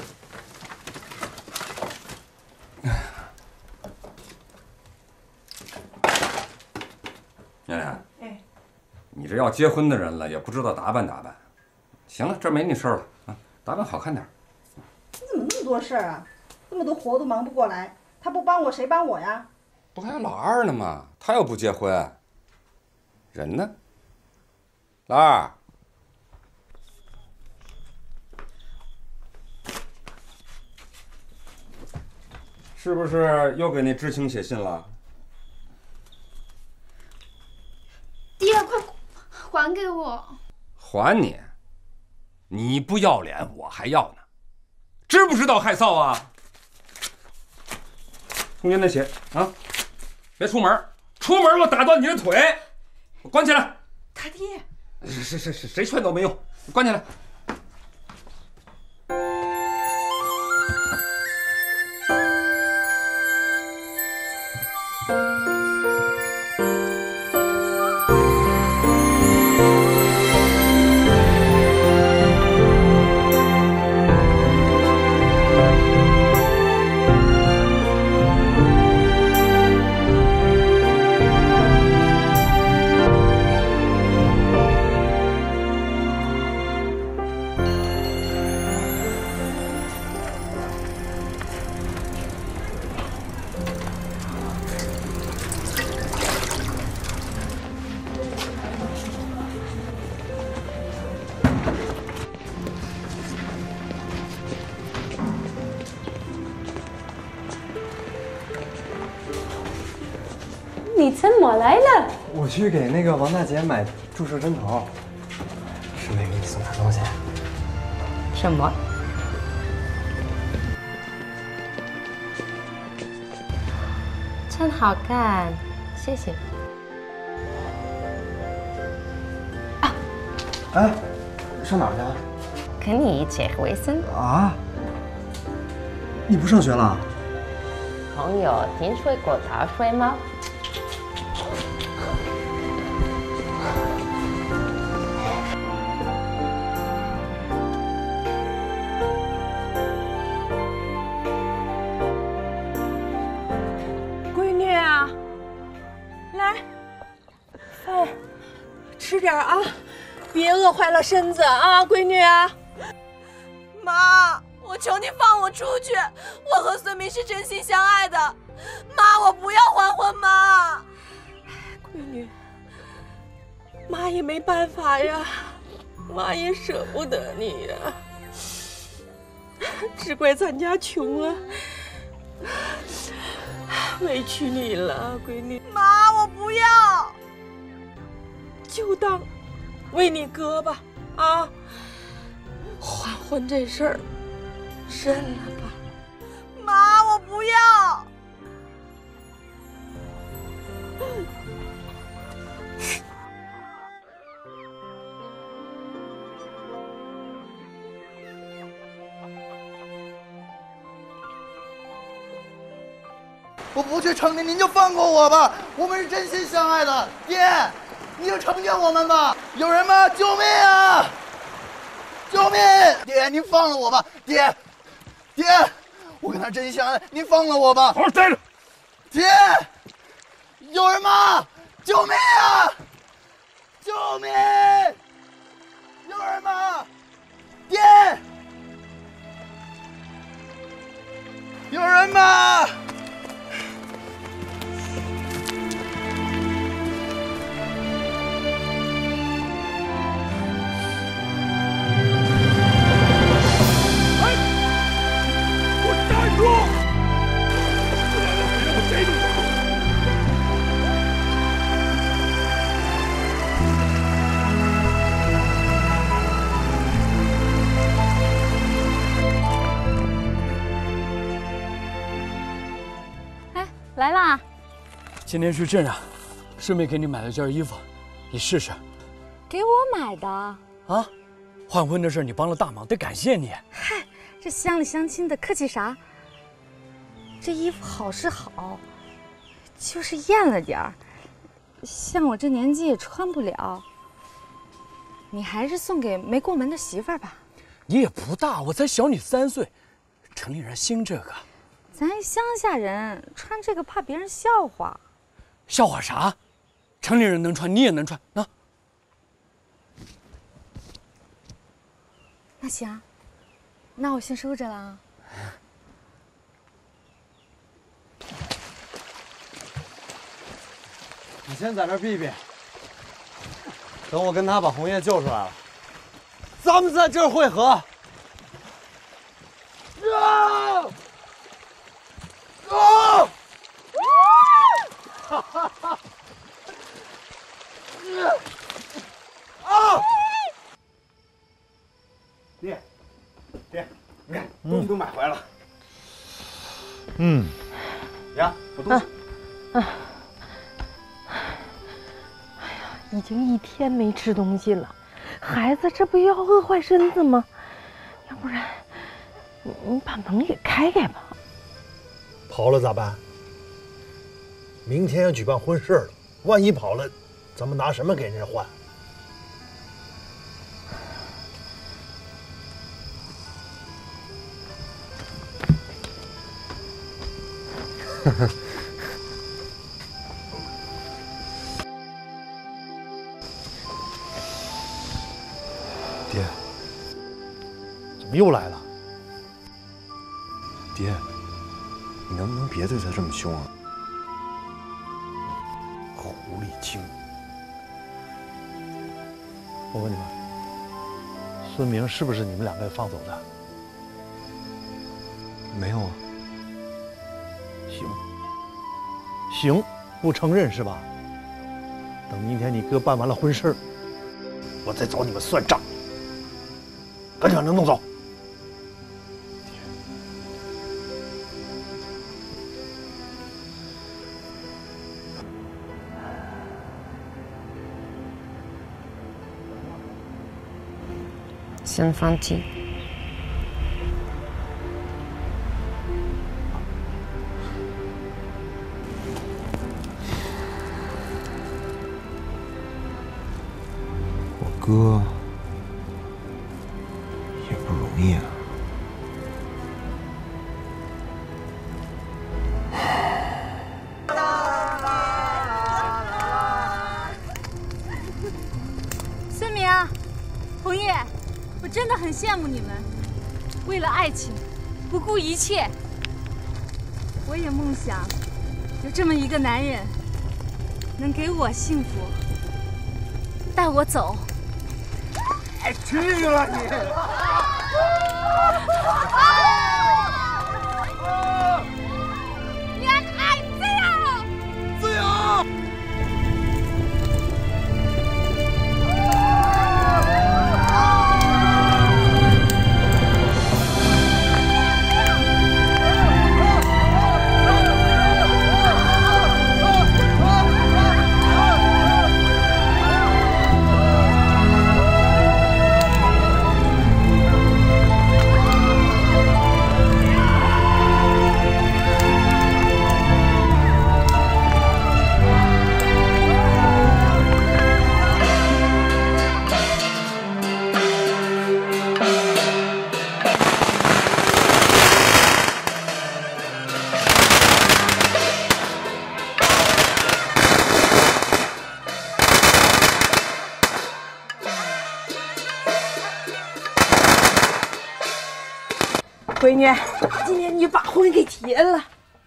S13: 娘娘，
S18: 哎，
S13: 你这要结婚的人了，也不知道打扮打扮。行了，这没你事儿了啊，打扮好看点。
S14: 你怎么那么多事儿啊？那么多活都忙不过来，他不帮我谁帮我呀？
S13: 不还有老二呢吗？他又不结婚，人呢？老二，是不是又给那知青写信了？
S1: 爹，快还给我！
S13: 还你？你不要脸，我还要呢。知不知道害臊啊？空间那写啊，别出门，出门我打断你的腿，我关起来。
S21: 他爹，
S13: 谁谁谁谁劝都没用，关起来。
S4: 你怎么来了？
S8: 我去给那个王大姐买注射针头，顺便给你送点东西。
S4: 什么？
S3: 真好看，谢谢。
S8: 哎，上哪儿去啊？
S3: 跟你一起回森。
S8: 啊？你不上学了？
S3: 朋友听说过大水吗？
S18: 闺女啊，来，饭吃点啊，别饿坏了身子啊，闺女啊。妈，我求你放我出去，我和孙明是真心相爱的，妈，我不要还婚，妈。闺女，妈也没办法呀，妈也舍不得你呀，只怪咱家穷啊，委屈你了，闺女。妈，我不要，就当为你哥吧，啊，还婚这事儿认了吧。妈，我不要。
S10: 我不去成全您，就放过我吧！我们是真心相爱的，爹，你就成全我们吧！有人吗？救命啊！救命！爹，您放了我吧！爹，爹，我跟他真心相爱，您放了我吧！
S5: 好好待着。
S10: 爹，有人吗？救命啊！救命！有人吗？爹，有人吗？
S15: 来啦！
S11: 今天去镇上，顺便给你买了件衣服，你试试。
S15: 给我买的啊？
S11: 换婚的事你帮了大忙，得感谢你。
S15: 嗨，这乡里乡亲的，客气啥？这衣服好是好，就是艳了点儿，像我这年纪也穿不了。你还是送给没过门的媳妇儿吧。
S11: 你也不大，我才小你三岁，城里人兴这个。
S15: 咱乡下人穿这个怕别人笑话。
S11: 笑话啥？城里人能穿，你也能穿啊。
S15: 那行，那我先收着了啊。
S8: 你先在那儿避避，等我跟他把红叶救出来了，咱们在这儿会合。啊！啊！哈哈哈！啊！
S10: 爹，爹，你看东西都买回来了。
S8: 嗯。
S10: 呀，我东西。
S21: 啊。哎呀，已经一天没吃东西了，孩子这不又要饿坏身子吗？要不然，你你把门给开开吧。
S10: 跑了咋办？明天要举办婚事了，万一跑了，咱们拿什么给人家换？呵呵。爹，怎么又来了？
S6: 爹，你能不能别对他这么凶啊？
S10: 狐狸精！我问你们，孙明是不是你们两个放走的？
S6: 没有啊。
S10: 行，行，不承认是吧？等明天你哥办完了婚事，我再找你们算账。赶紧把人弄走。
S3: 先放弃。
S6: 哥也不容易啊。
S15: 孙明、红叶，我真的很羡慕你们，为了爱情不顾一切。我也梦想有这么一个男人，能给我幸福，带我走。
S10: 哎，去了你！
S15: 恋爱自由，
S10: 自由。
S21: 闺女，今天你把婚给结了。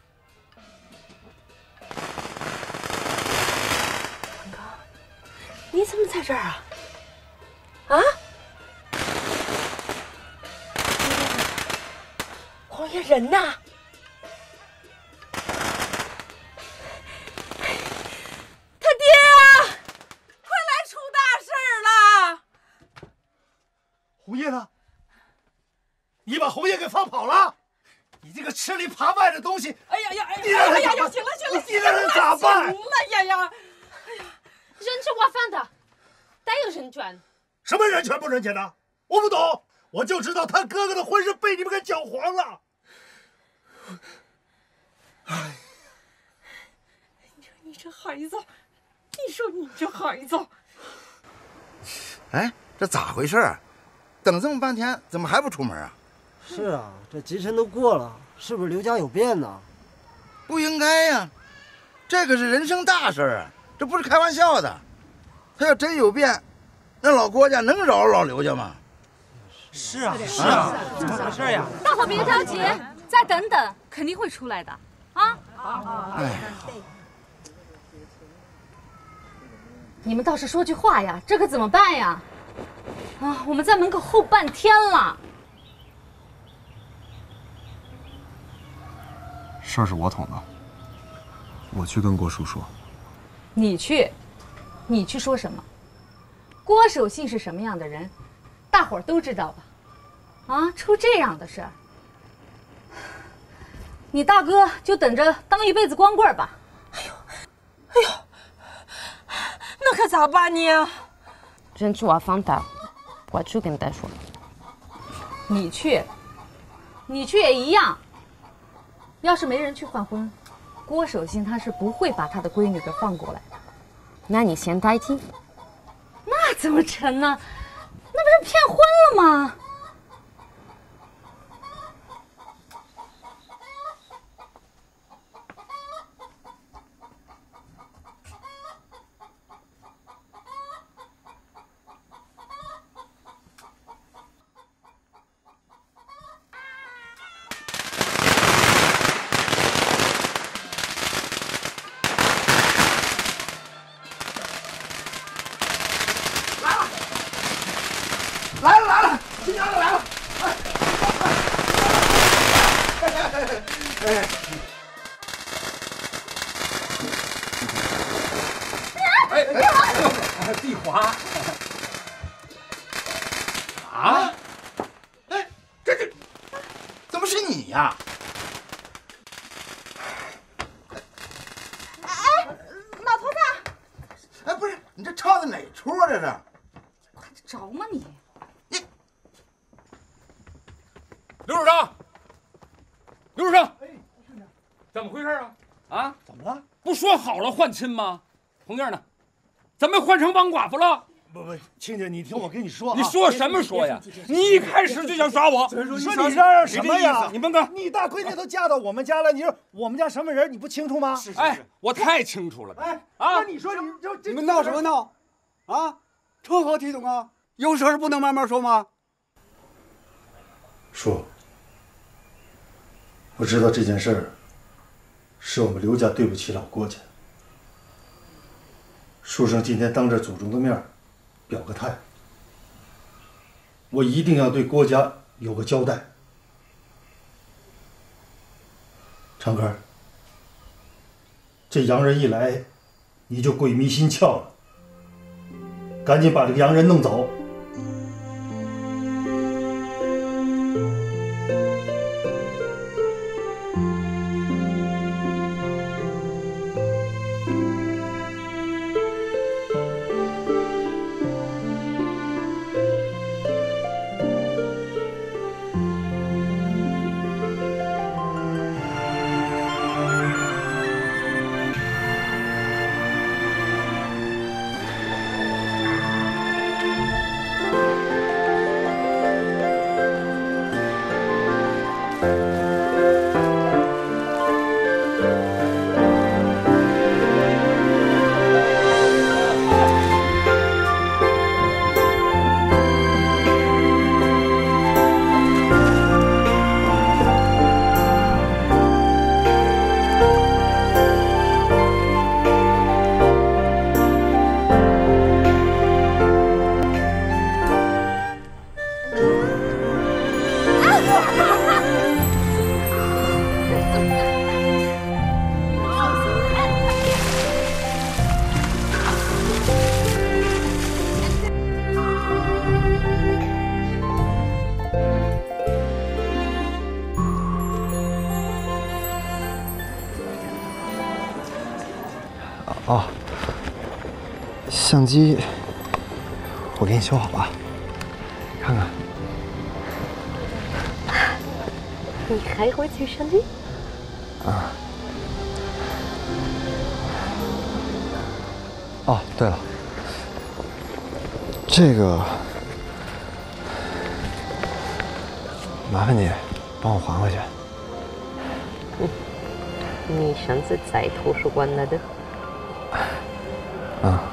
S21: 文哥，你怎么在这儿啊？啊？红叶人呢？他爹啊！快来出大事了！
S10: 红叶呢？你把红叶给放跑了！你这个吃里扒外的东西！
S21: 哎呀呀！哎
S10: 呀呀
S21: 呀呀！行了行了，
S10: 你让人咋办？
S21: 行了呀呀！
S4: 哎呀，人是我放的，得有人权。
S10: 什么人权不人权的？我不懂，我就知道他哥哥的婚事被你们给搅黄了。
S21: 哎，你说你这孩子，你说你这孩子，
S9: 哎，这咋回事？等这么半天，怎么还不出门啊？
S8: 是啊，这吉辰都过了，是不是刘家有变呢？
S9: 不应该呀，这可是人生大事啊，这不是开玩笑的。他要真有变，那老郭家能饶了老刘家吗？
S8: 是啊，是啊，怎么回事呀？
S15: 大伙别着急，再等等，肯定会出来的啊！
S9: 哎，
S15: 你们倒是说句话呀，这可怎么办呀？啊，我们在门口候半天了。
S2: 事儿是我捅的，我去跟郭叔说。
S15: 你去，你去说什么？郭守信是什么样的人，大伙儿都知道吧？啊，出这样的事儿，你大哥就等着当一辈子光棍吧。
S21: 哎呦，哎呦，那可咋办呢？
S3: 人是我放的，我去跟他说。
S15: 你去，你去也一样。要是没人去换婚，郭守信他是不会把他的闺女给放过来的。
S3: 那你先代替。
S15: 那怎么成呢？那不是骗婚了吗？
S9: 来了来了，新娘子来了！哎，
S5: 哎哎，地滑啊！
S9: 哎，这这怎么是你呀？
S21: 哎，老头子！
S9: 哎，不是，你这唱的哪出啊？这是？
S15: 管得着吗你？
S5: 刘处长，刘处长，怎么回事啊？啊？
S10: 怎么了？
S5: 不说好了换亲吗？红叶呢？怎么换成王寡妇了？
S10: 不不，亲家，你听我跟你说啊，
S5: 你说什么说呀？你一开始就想耍我。
S10: 你说你嚷嚷什么呀？
S5: 你问个，
S10: 你大闺女都嫁到我们家了，你说我们家什么人你不清楚吗？
S5: 是是。哎，我太清楚了。
S10: 哎
S5: 啊，
S10: 那你说你就
S16: 你们闹什么闹？啊，成何体统啊？有事不能慢慢说吗？
S10: 叔，我知道这件事儿是我们刘家对不起老郭家。书生今天当着祖宗的面表个态，我一定要对郭家有个交代。长根儿，这洋人一来，你就鬼迷心窍了，赶紧把这个洋人弄走。
S2: 哦，相机我给你修好了，看看。
S4: 你还会取相机？
S2: 啊。哦，对了，这个麻烦你帮我还回去。
S4: 嗯，你上次在图书馆拿的。
S2: 啊。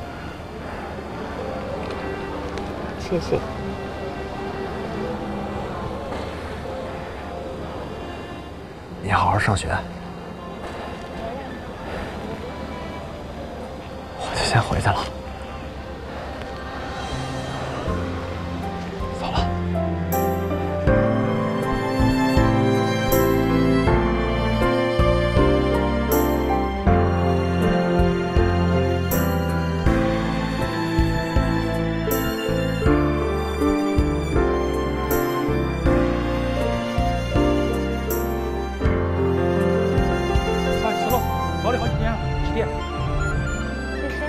S4: 谢谢。
S2: 你好好上学，我就先回去了。走了。
S5: 早了好几天，吃点。
S4: 谢谢。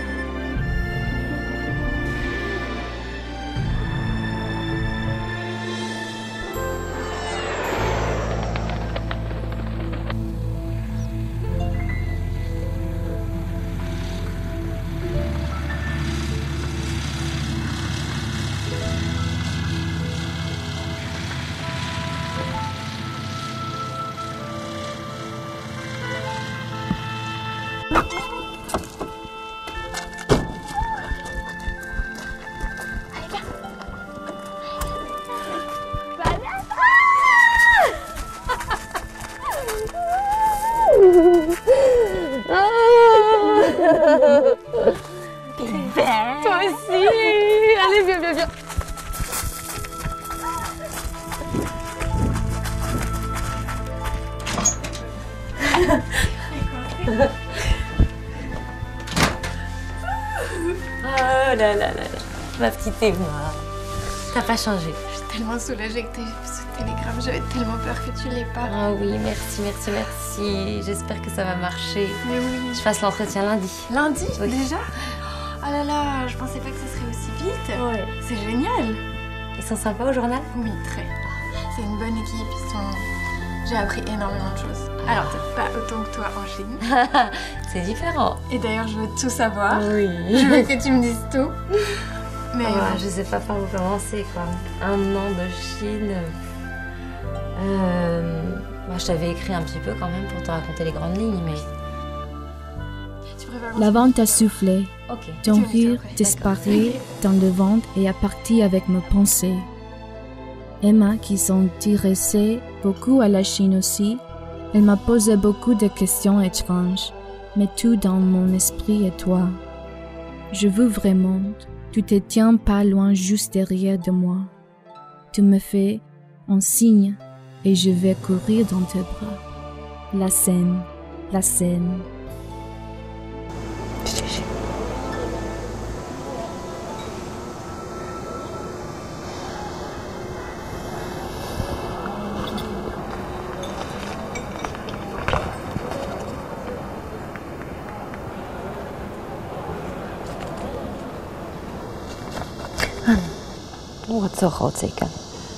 S18: Toi aussi. Allez, viens, viens, viens.
S4: Oh là là là là, ma petite Emma, t'as pas changé.
S19: Je suis tellement soulagée que tu aies ce télégramme. J'avais tellement peur que tu l'aies pas.
S4: Ah oui, merci, merci, merci. J'espère que ça va marcher.
S19: Mais oui.
S4: Je fasse l'entretien lundi.
S19: Lundi
S4: oui.
S19: Déjà? Oh là là, je pensais pas que ce serait aussi vite.
S4: Ouais.
S19: C'est génial.
S4: Ils sont sympas au journal?
S19: Oui, très. C'est une bonne équipe. Ils sont... J'ai appris énormément de choses. Alors, peut-être pas autant que toi en Chine.
S4: C'est différent.
S19: Et d'ailleurs, je veux tout savoir.
S4: Oui.
S19: Je veux que tu me dises tout.
S7: Mais ah, je sais pas par où commencer, quoi. Un an de Chine. Euh, bah, je t'avais écrit un petit peu quand même pour te raconter les grandes lignes, mais...
S1: La vent a soufflé.
S7: Okay.
S1: Ton rire disparaît dans le vent et a parti avec mes pensées. Emma, qui s'intéressait beaucoup à la Chine aussi, elle m'a posé beaucoup de questions étranges, mais tout dans mon esprit et toi. Je veux vraiment, tu te tiens pas loin juste derrière de moi. Tu me fais un signe et je vais courir dans tes bras. La Seine, la Seine.
S7: Oh, so rotzig.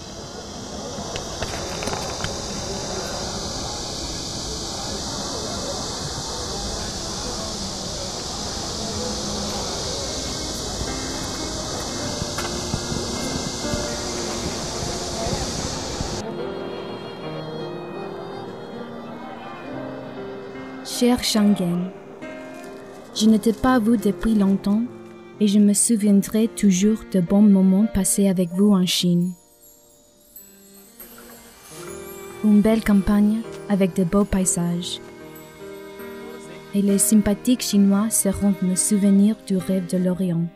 S1: Cher Schengen, je ne t'ai pas vu depuis longtemps et je me souviendrai toujours de bons moments passés avec vous en Chine. Une belle campagne avec de beaux paysages. Et les sympathiques Chinois seront mes souvenirs du rêve de l'Orient.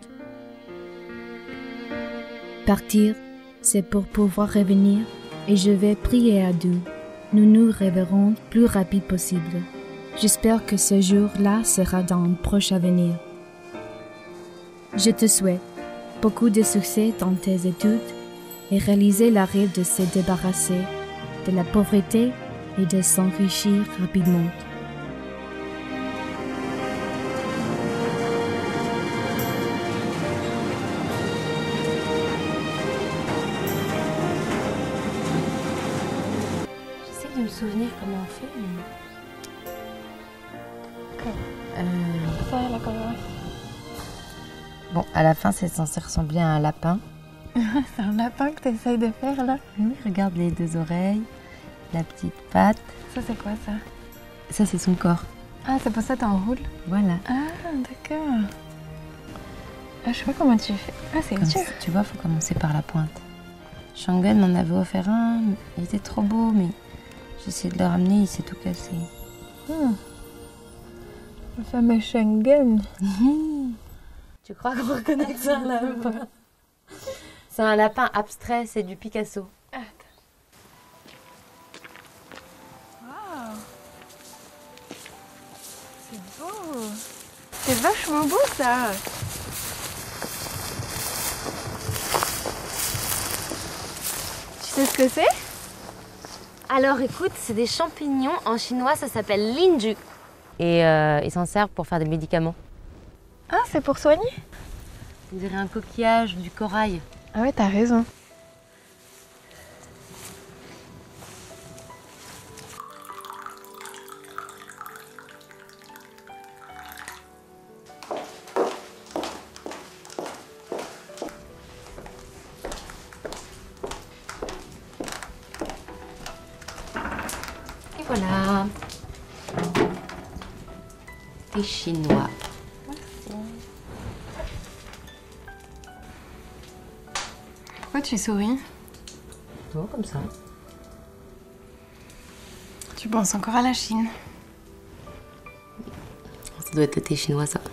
S1: Partir, c'est pour pouvoir revenir et je vais prier à Dieu. Nous nous reverrons le plus rapide possible. J'espère que ce jour-là sera dans un proche avenir. Je te souhaite beaucoup de succès dans tes études et réaliser le rêve de se débarrasser de la pauvreté et de s'enrichir rapidement.
S7: J'essaie de me souvenir comment on fait, mais... Euh... Bon, à la fin, c'est censé ressembler à un lapin.
S19: C'est un lapin que tu essayes de faire, là?
S7: Oui, regarde les deux oreilles, la petite patte.
S19: Ça, c'est quoi, ça?
S7: Ça, c'est son corps.
S19: Ah, c'est pour ça que t'enroules?
S7: Voilà.
S19: Ah, d'accord. Ah, je sais pas comment tu fais. Ah, c'est dur.
S7: Ça, tu vois, faut commencer par la pointe. Schengen m'en avait offert un, il était trop beau, mais j'ai essayé de le ramener, il s'est tout cassé.
S19: Hmm. Le fameux Schengen.
S7: Tu crois qu'on reconnaît que c'est un lapin? C'est un lapin abstrait, c'est du Picasso.
S19: Attends. Waouh. C'est beau. C'est vachement beau, ça. Tu sais ce que c'est?
S7: Alors écoute, c'est des champignons. En chinois, ça s'appelle linju. Et euh, ils s'en servent pour faire des médicaments.
S19: Ah, c'est pour soigner?
S7: On dirait un coquillage, du corail.
S19: Ah ouais, t'as raison.
S7: Et voilà. Des Chinois.
S19: Pourquoi tu souris?
S7: Non, comme ça.
S19: Tu penses encore à la Chine?
S7: Ça doit être le thé chinois, ça.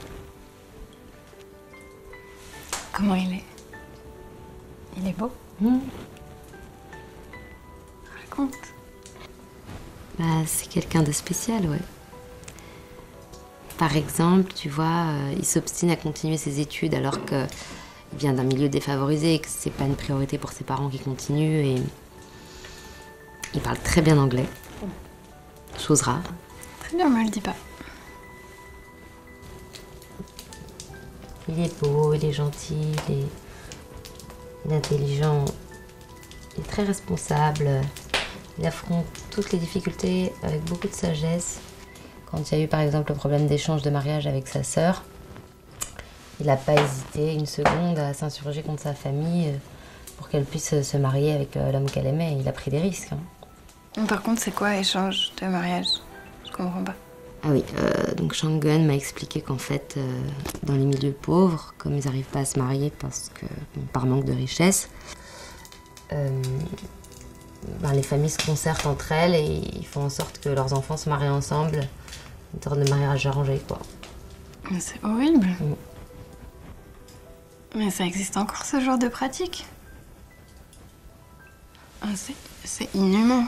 S19: Comment il est? Il est beau?
S7: Mmh.
S19: Raconte.
S7: Bah, c'est quelqu'un de spécial, ouais. Par exemple, tu vois, euh, il s'obstine à continuer ses études alors que il vient d'un milieu défavorisé et que c'est pas une priorité pour ses parents qui continuent, et il parle très bien anglais. Chose rare.
S19: Très bien, me le dis pas.
S7: Il est beau, il est gentil, il est, il est intelligent, il est très responsable. Il affronte toutes les difficultés avec beaucoup de sagesse. Quand il y a eu par exemple le problème d'échange de mariage avec sa sœur, Il n'a pas hésité une seconde à s'insurger contre sa famille pour qu'elle puisse se marier avec l'homme qu'elle aimait. Il a pris des risques. Hein.
S19: Par contre, c'est quoi échange de mariage? Je comprends pas.
S7: Ah oui, euh, donc Shang-gun m'a expliqué qu'en fait, euh, dans les milieux pauvres, comme ils n'arrivent pas à se marier parce que, bon, par manque de richesse, euh, ben, les familles se concertent entre elles et ils font en sorte que leurs enfants se marient ensemble, une sorte de mariage arrangé, quoi.
S19: Mais c'est horrible.
S7: Mm.
S19: Mais ça existe encore, ce genre de pratique? Ah, c'est inhumain.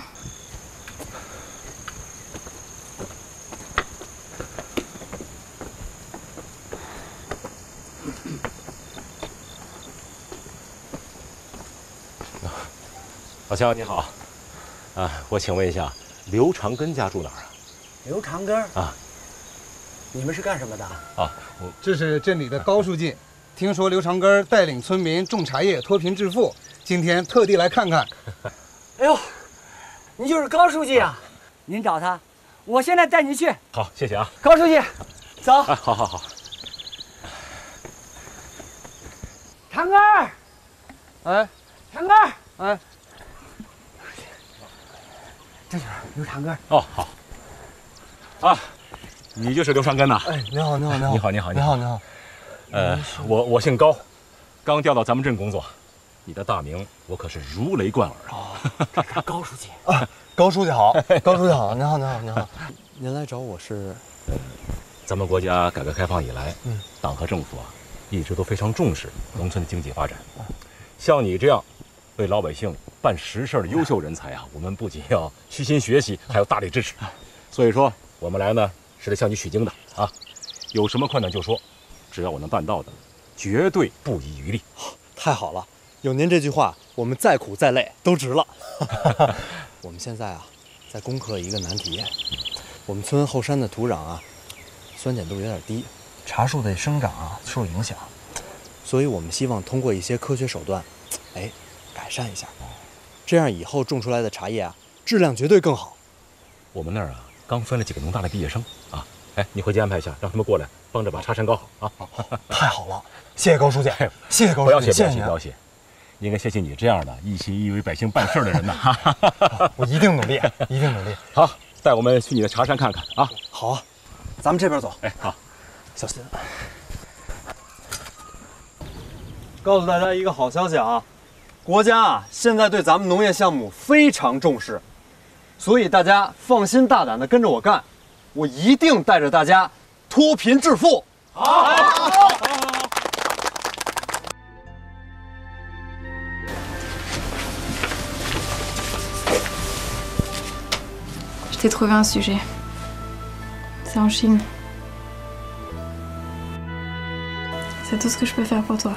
S17: 老乡你好，啊，我请问一下，刘长根家住哪儿啊？
S8: 刘长根
S17: 啊，
S8: 你们是干什么的？
S17: 啊，我
S20: 这是镇里的高书记，听说刘长根带领村民种茶叶脱贫致富，今天特地来看看。
S8: 哎呦，你就是高书记啊？您找他，我现在带你去。
S17: 好，谢谢啊，
S8: 高书记，走。
S17: 哎，好好好。
S8: 长根儿，
S20: 哎，
S8: 长根儿，
S20: 哎。
S8: 这就是刘长根。
S17: 哦，好。啊，你就是刘长根呐？
S20: 哎，你好，你好，你好，
S17: 你好，你好，
S20: 你好，你好。
S17: 呃，我我姓高，刚调到咱们镇工作。你的大名我可是如雷贯耳啊！
S8: 这是高书记
S20: 啊，高书记好，高书记好，你好，你好，你好。您来找我是？
S17: 呃，咱们国家改革开放以来，嗯，党和政府啊，一直都非常重视农村的经济发展。像你这样为老百姓办实事的优秀人才啊，我们不仅要虚心学习，还要大力支持。所以说，我们来呢是来向你取经的啊，有什么困难就说，只要我能办到的，绝对不遗余力。
S20: 太好了，有您这句话，我们再苦再累都值了。我们现在啊，在攻克一个难题。我们村后山的土壤啊，酸碱度有点低，茶树的生长啊受影响，所以我们希望通过一些科学手段，哎，改善一下，这样以后种出来的茶叶啊，质量绝对更好。
S17: 我们那儿啊，刚分了几个农大的毕业生啊，哎，你回去安排一下，让他们过来帮着把茶山搞好啊。
S20: 太好了，谢谢高书记，谢谢高书记，
S17: 不要谢，
S20: 谢谢
S17: 不要谢，应该谢谢你这样的一心一意为百姓办事的人呐。
S20: 我一定努力，一定努力。
S17: 好，带我们去你的茶山看看啊。
S20: 好啊，咱们这边走。
S17: 哎，好，
S20: 小心。告诉大家一个好消息啊，国家啊现在对咱们农业项目非常重视，所以大家放心大胆的跟着我干，我一定带着大家脱贫致富。好，好，好。
S19: Je t'ai trouvé un sujet. C'est en Chine. C'est tout ce que je peux faire pour toi.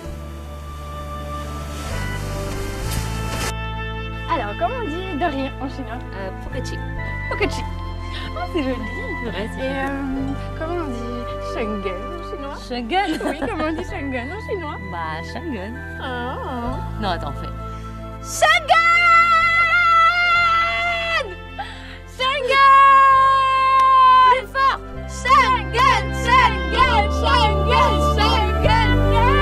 S15: Alors, comment on dit de rien en chinois?
S7: euh, Pokechi.
S15: Pokechi. Oh, c'est joli.
S7: Ouais, c'est
S15: Et euh, comment on dit Schengen en chinois?
S7: Schengen.
S15: Oui, comment on dit Schengen en chinois?
S7: Bah, Schengen.
S15: Oh.
S7: Non, attends, fais.
S15: Schengen! Schengen! Plus fort! Schengen! Schengen! Schengen! Schengen!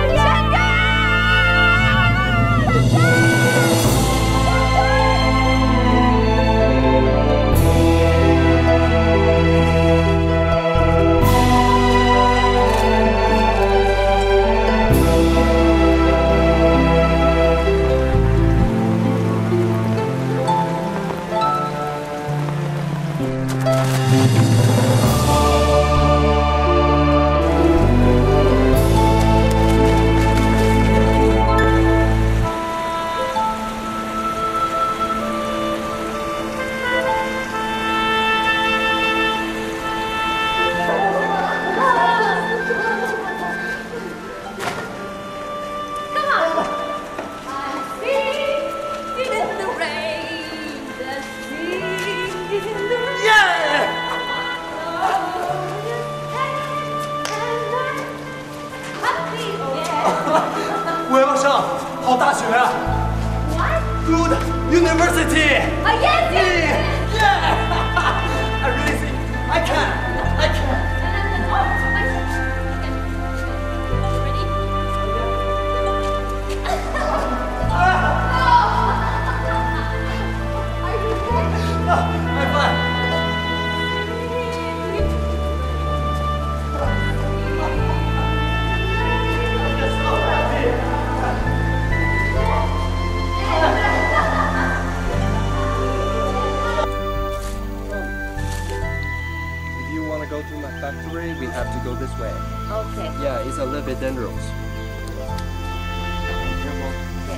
S20: Good university!
S15: Ah, yes, yes!
S20: Yeah! I really think I can! I can!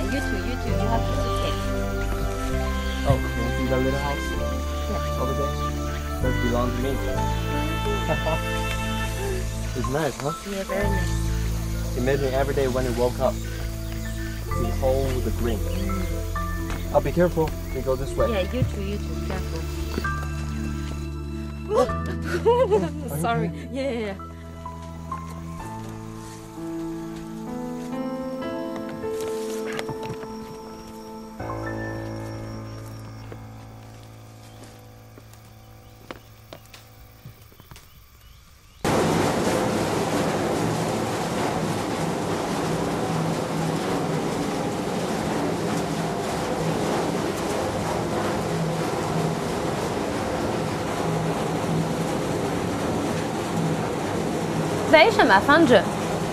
S3: you too, you too. You have to suitcase.
S12: Oh, you want to see the little house?
S3: Yeah.
S12: Over there? That belongs to me. It's nice, huh?
S3: Yeah, very nice.
S12: Imagine every day when you woke up, behold the green. Oh, be careful. We go this way.
S3: Yeah, you too, you too. Careful. Sorry. Yeah, yeah, yeah.为什么放着？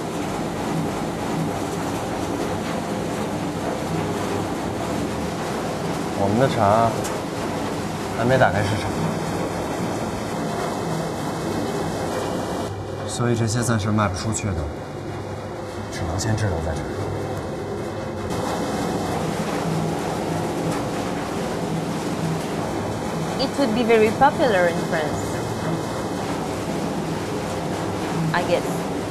S20: 我们的茶还没打开市场，所以这些暂时卖不出去的，只能先滞留在这儿。
S3: It would be very popular in France, I guess.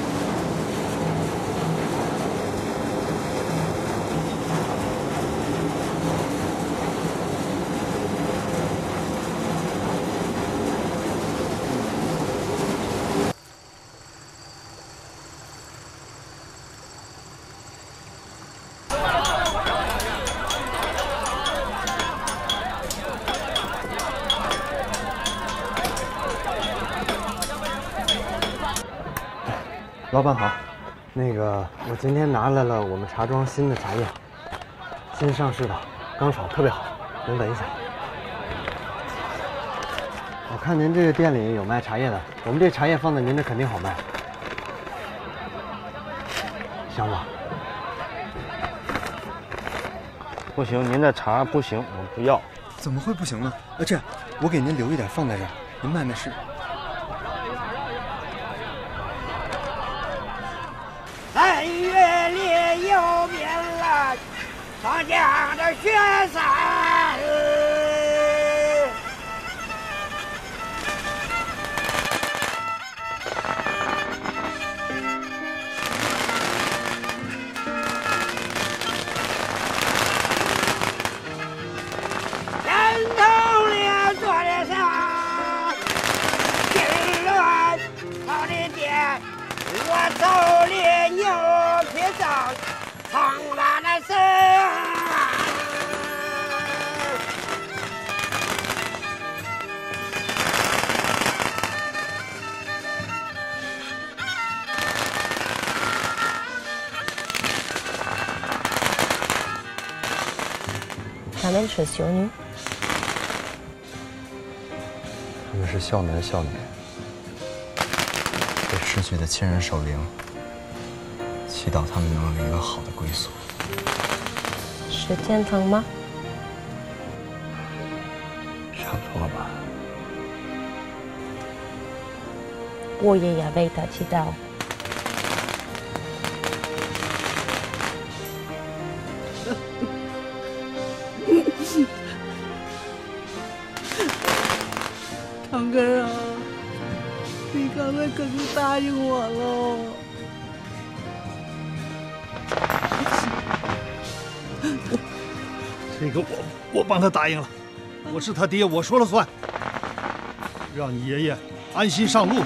S20: 老板好，那个我今天拿来了我们茶庄新的茶叶，新上市的，刚炒特别好，您闻一下。我看您这个店里有卖茶叶的，我们这茶叶放在您这肯定好卖，香吗？不行，您的茶不行，我不要。怎么会不行呢？呃，这样，我给您留一点放在这儿，您卖卖试。
S22: 三月里有名了，长江的雪山。天头里坐的上，金銮跑的颠。 我手里牛皮杖，扛把那绳。
S3: 他们是修女，
S20: 他们是孝男孝女。 被失去的亲人守灵，祈祷他们能有一个好的归宿。
S3: 是天堂吗？
S20: 差不多吧。
S3: 我也要为他祈祷。
S18: 堂哥啊！ 你刚才可是答应我喽！
S10: 这个我我帮他答应了，我是他爹，我说了算，让你爷爷安心上路。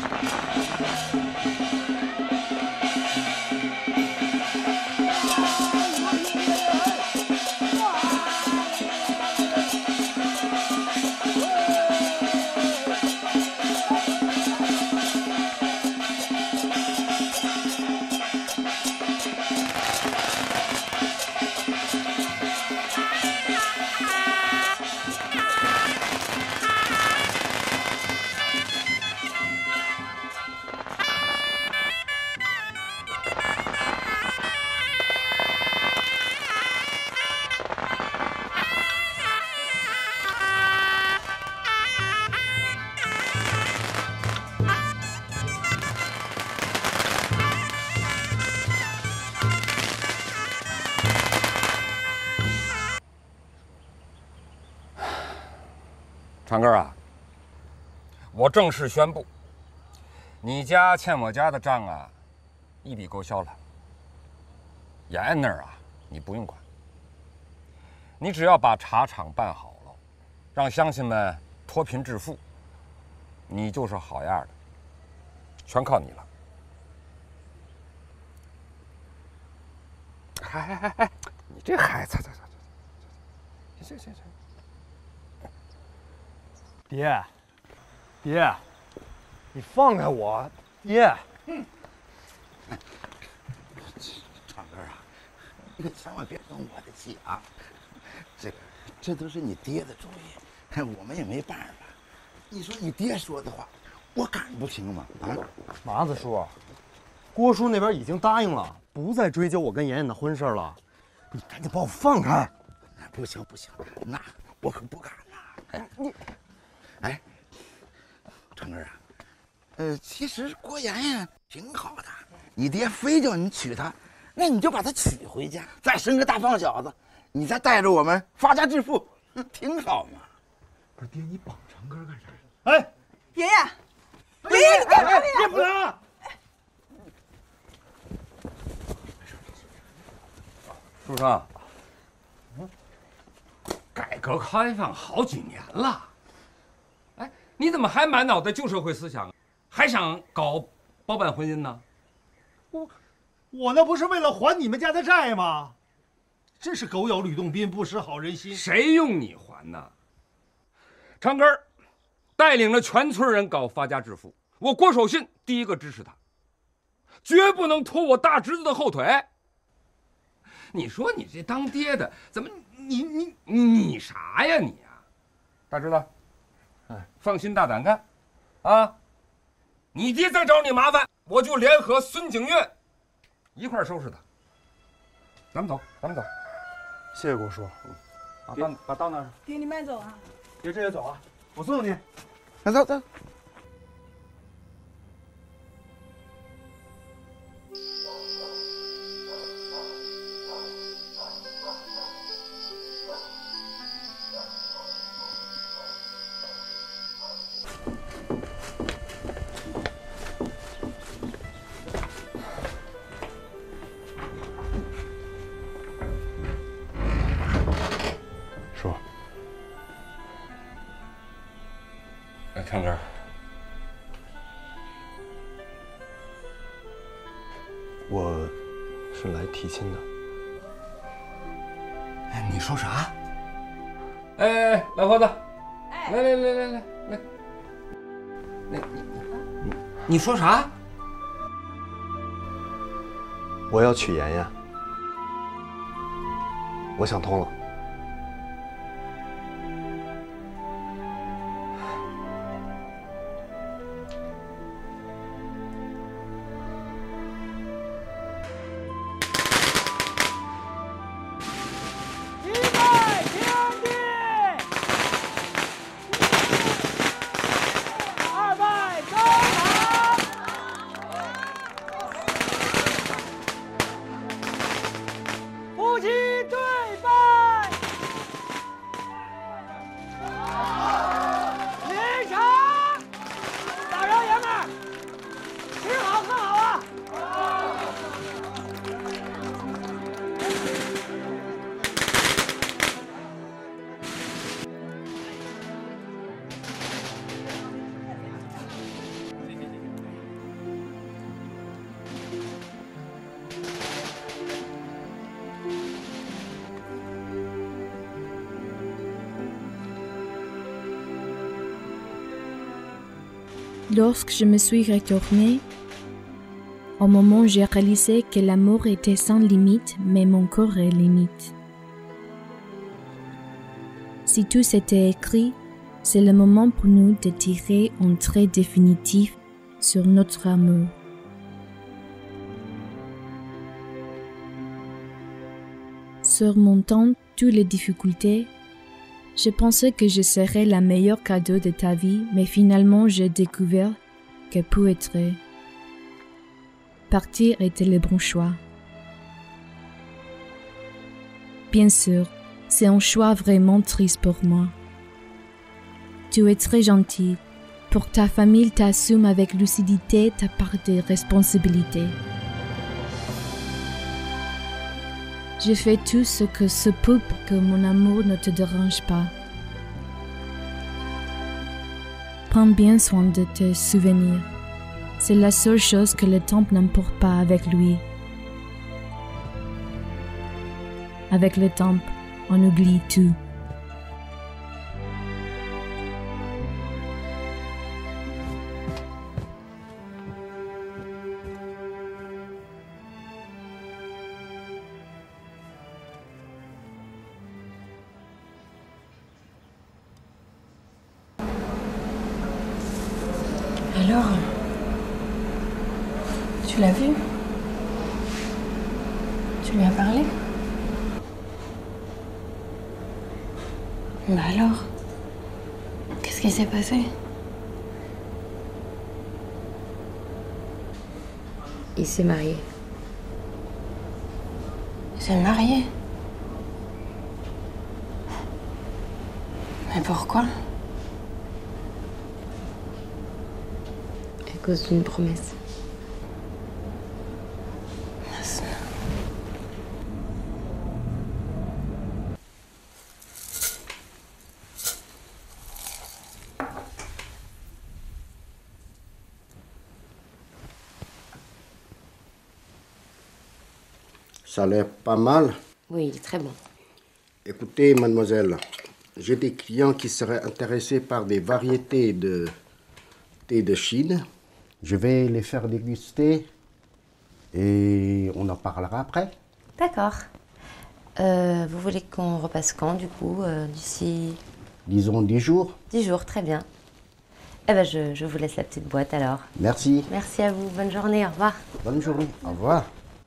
S5: 长根啊，我正式宣布，你家欠我家的账啊，一笔勾销了。妍妍那儿啊，你不用管，你只要把茶厂办好了，让乡亲们脱贫致富，你就是好样的，全靠你了。哎哎哎哎，你这孩子，行行行行。
S10: 爹，爹，你放开我，爹！
S9: 嗯，长根啊，你可千万别生我的气啊！这个，这都是你爹的主意，我们也没办法。你说你爹说的话，我敢不听吗？啊，
S20: 麻子叔，郭叔那边已经答应了，不再追究我跟妍妍的婚事了。你赶紧把我放开！
S9: 不行不行，那我可不敢呐！哎，你。 哎，长根啊，呃，其实郭妍妍挺好的，你爹非叫你娶她，那你就把她娶回家，再生个大胖小子，你再带着我们发家致富，挺好嘛。
S10: 不是爹，你绑长根干啥？哎，
S18: 爷爷，爷爷，你干嘛呀？
S10: 爹不能！
S5: 书生，改革开放好几年了。 你怎么还满脑袋旧社会思想，还想搞包办婚姻呢？
S10: 我，我那不是为了还你们家的债吗？真是狗咬吕洞宾，不识好人心。
S5: 谁用你还呢？长根儿带领了全村人搞发家致富，我郭守信第一个支持他，绝不能拖我大侄子的后腿。你说你这当爹的怎么你你你啥呀你呀，大侄子？ 哎，放心大胆干，啊！你爹再找你麻烦，我就联合孙景岳一块儿收拾他。咱们走，咱们走。
S20: 谢谢郭叔。
S5: 把刀把刀拿上。
S18: 爹，你慢走啊！
S10: 别直接走啊，我送你。
S9: 来，走走。
S5: 长根，
S20: 我是来提亲的。
S9: 哎，你说啥？
S5: 哎哎，老婆子，来来来来来来，那你你你说啥？
S20: 我要娶妍妍。我想通了。
S1: Lorsque je me suis retournée, au moment où j'ai réalisé que l'amour était sans limite, mais mon corps est limite. Si tout s'était écrit, c'est le moment pour nous de tirer un trait définitif sur notre amour. Surmontant toutes les difficultés, je pensais que je serais la meilleure cadeau de ta vie, mais finalement j'ai découvert que pour être partir était le bon choix. Bien sûr, c'est un choix vraiment triste pour moi. tu es très gentil. Pour ta famille, t'assumes avec lucidité ta part de responsabilité. Je fais tout ce que se peut pour que mon amour ne te dérange pas. Prends bien soin de tes souvenirs. C'est la seule chose que le temps n'emporte pas avec lui. Avec le temps, on oublie tout.
S19: Alors, tu l'as vu? Tu lui as parlé? Bah alors, qu'est-ce qui s'est passé?
S7: Il s'est marié.
S19: Il s'est marié? Mais pourquoi?
S7: À cause d'une promesse.
S13: Ça a l'air pas mal.
S7: Oui, il est très bon.
S13: Écoutez, mademoiselle, j'ai des clients qui seraient intéressés par des variétés de thé de Chine. Je vais les faire déguster et on en parlera après.
S7: D'accord. Euh, vous voulez qu'on repasse quand, du coup, euh, d'ici...
S13: Disons dix jours.
S7: Dix jours, très bien. Eh ben, je, je vous laisse la petite boîte, alors.
S13: Merci.
S7: Merci à vous. Bonne journée. Au revoir.
S13: Bonne journée. Au revoir.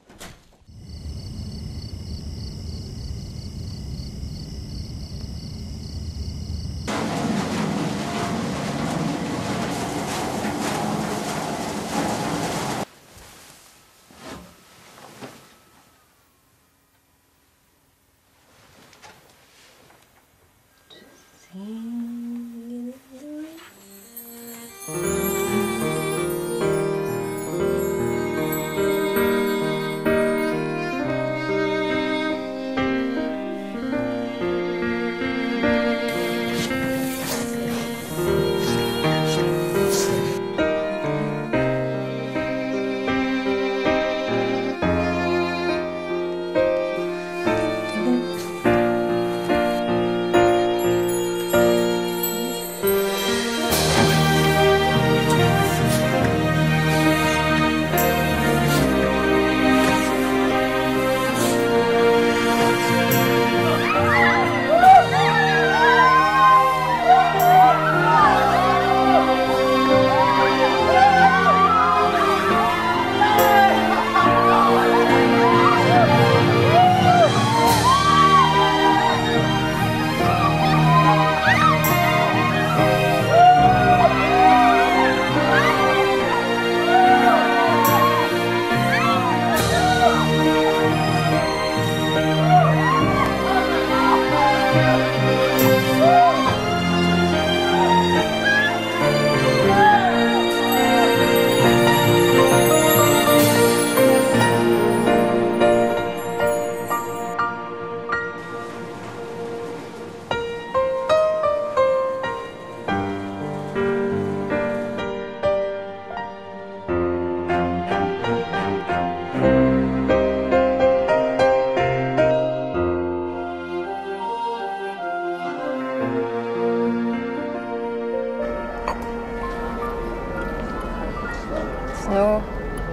S19: Snow,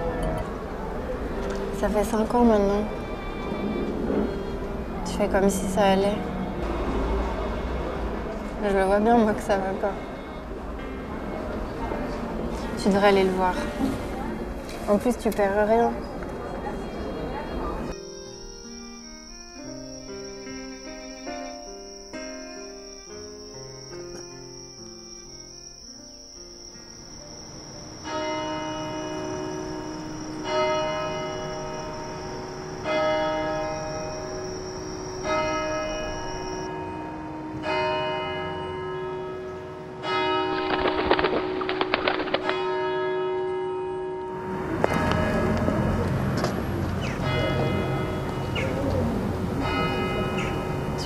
S19: ça fait cinq ans maintenant. Tu fais comme si ça allait. Je le vois bien, moi, que ça va pas. Tu devrais aller le voir. En plus, tu perds rien.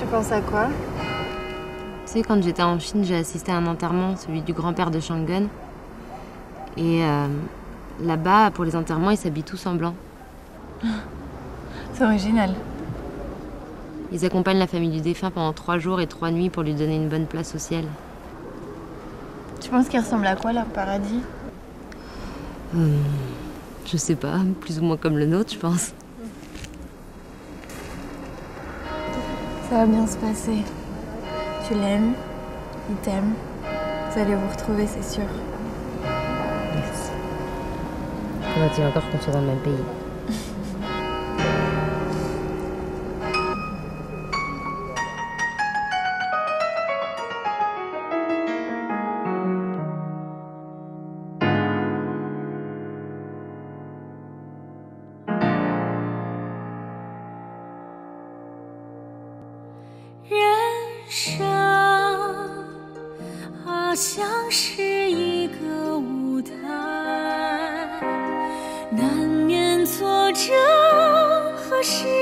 S19: Tu penses à quoi?
S7: Tu sais, quand j'étais en Chine, j'ai assisté à un enterrement, celui du grand-père de Shangun. Et euh, là-bas, pour les enterrements, ils s'habillent tous en blanc.
S19: C'est original.
S7: Ils accompagnent la famille du défunt pendant trois jours et trois nuits pour lui donner une bonne place au ciel.
S19: Tu penses qu'il ressemble à quoi leur paradis?
S7: Hum, je sais pas, plus ou moins comme le nôtre, je pense.
S19: Ça va bien se passer. Tu l'aimes, il t'aime. Vous allez vous retrouver, c'est sûr.
S7: Merci. Faudra-t-il encore qu'on soit dans le même pays?
S11: 是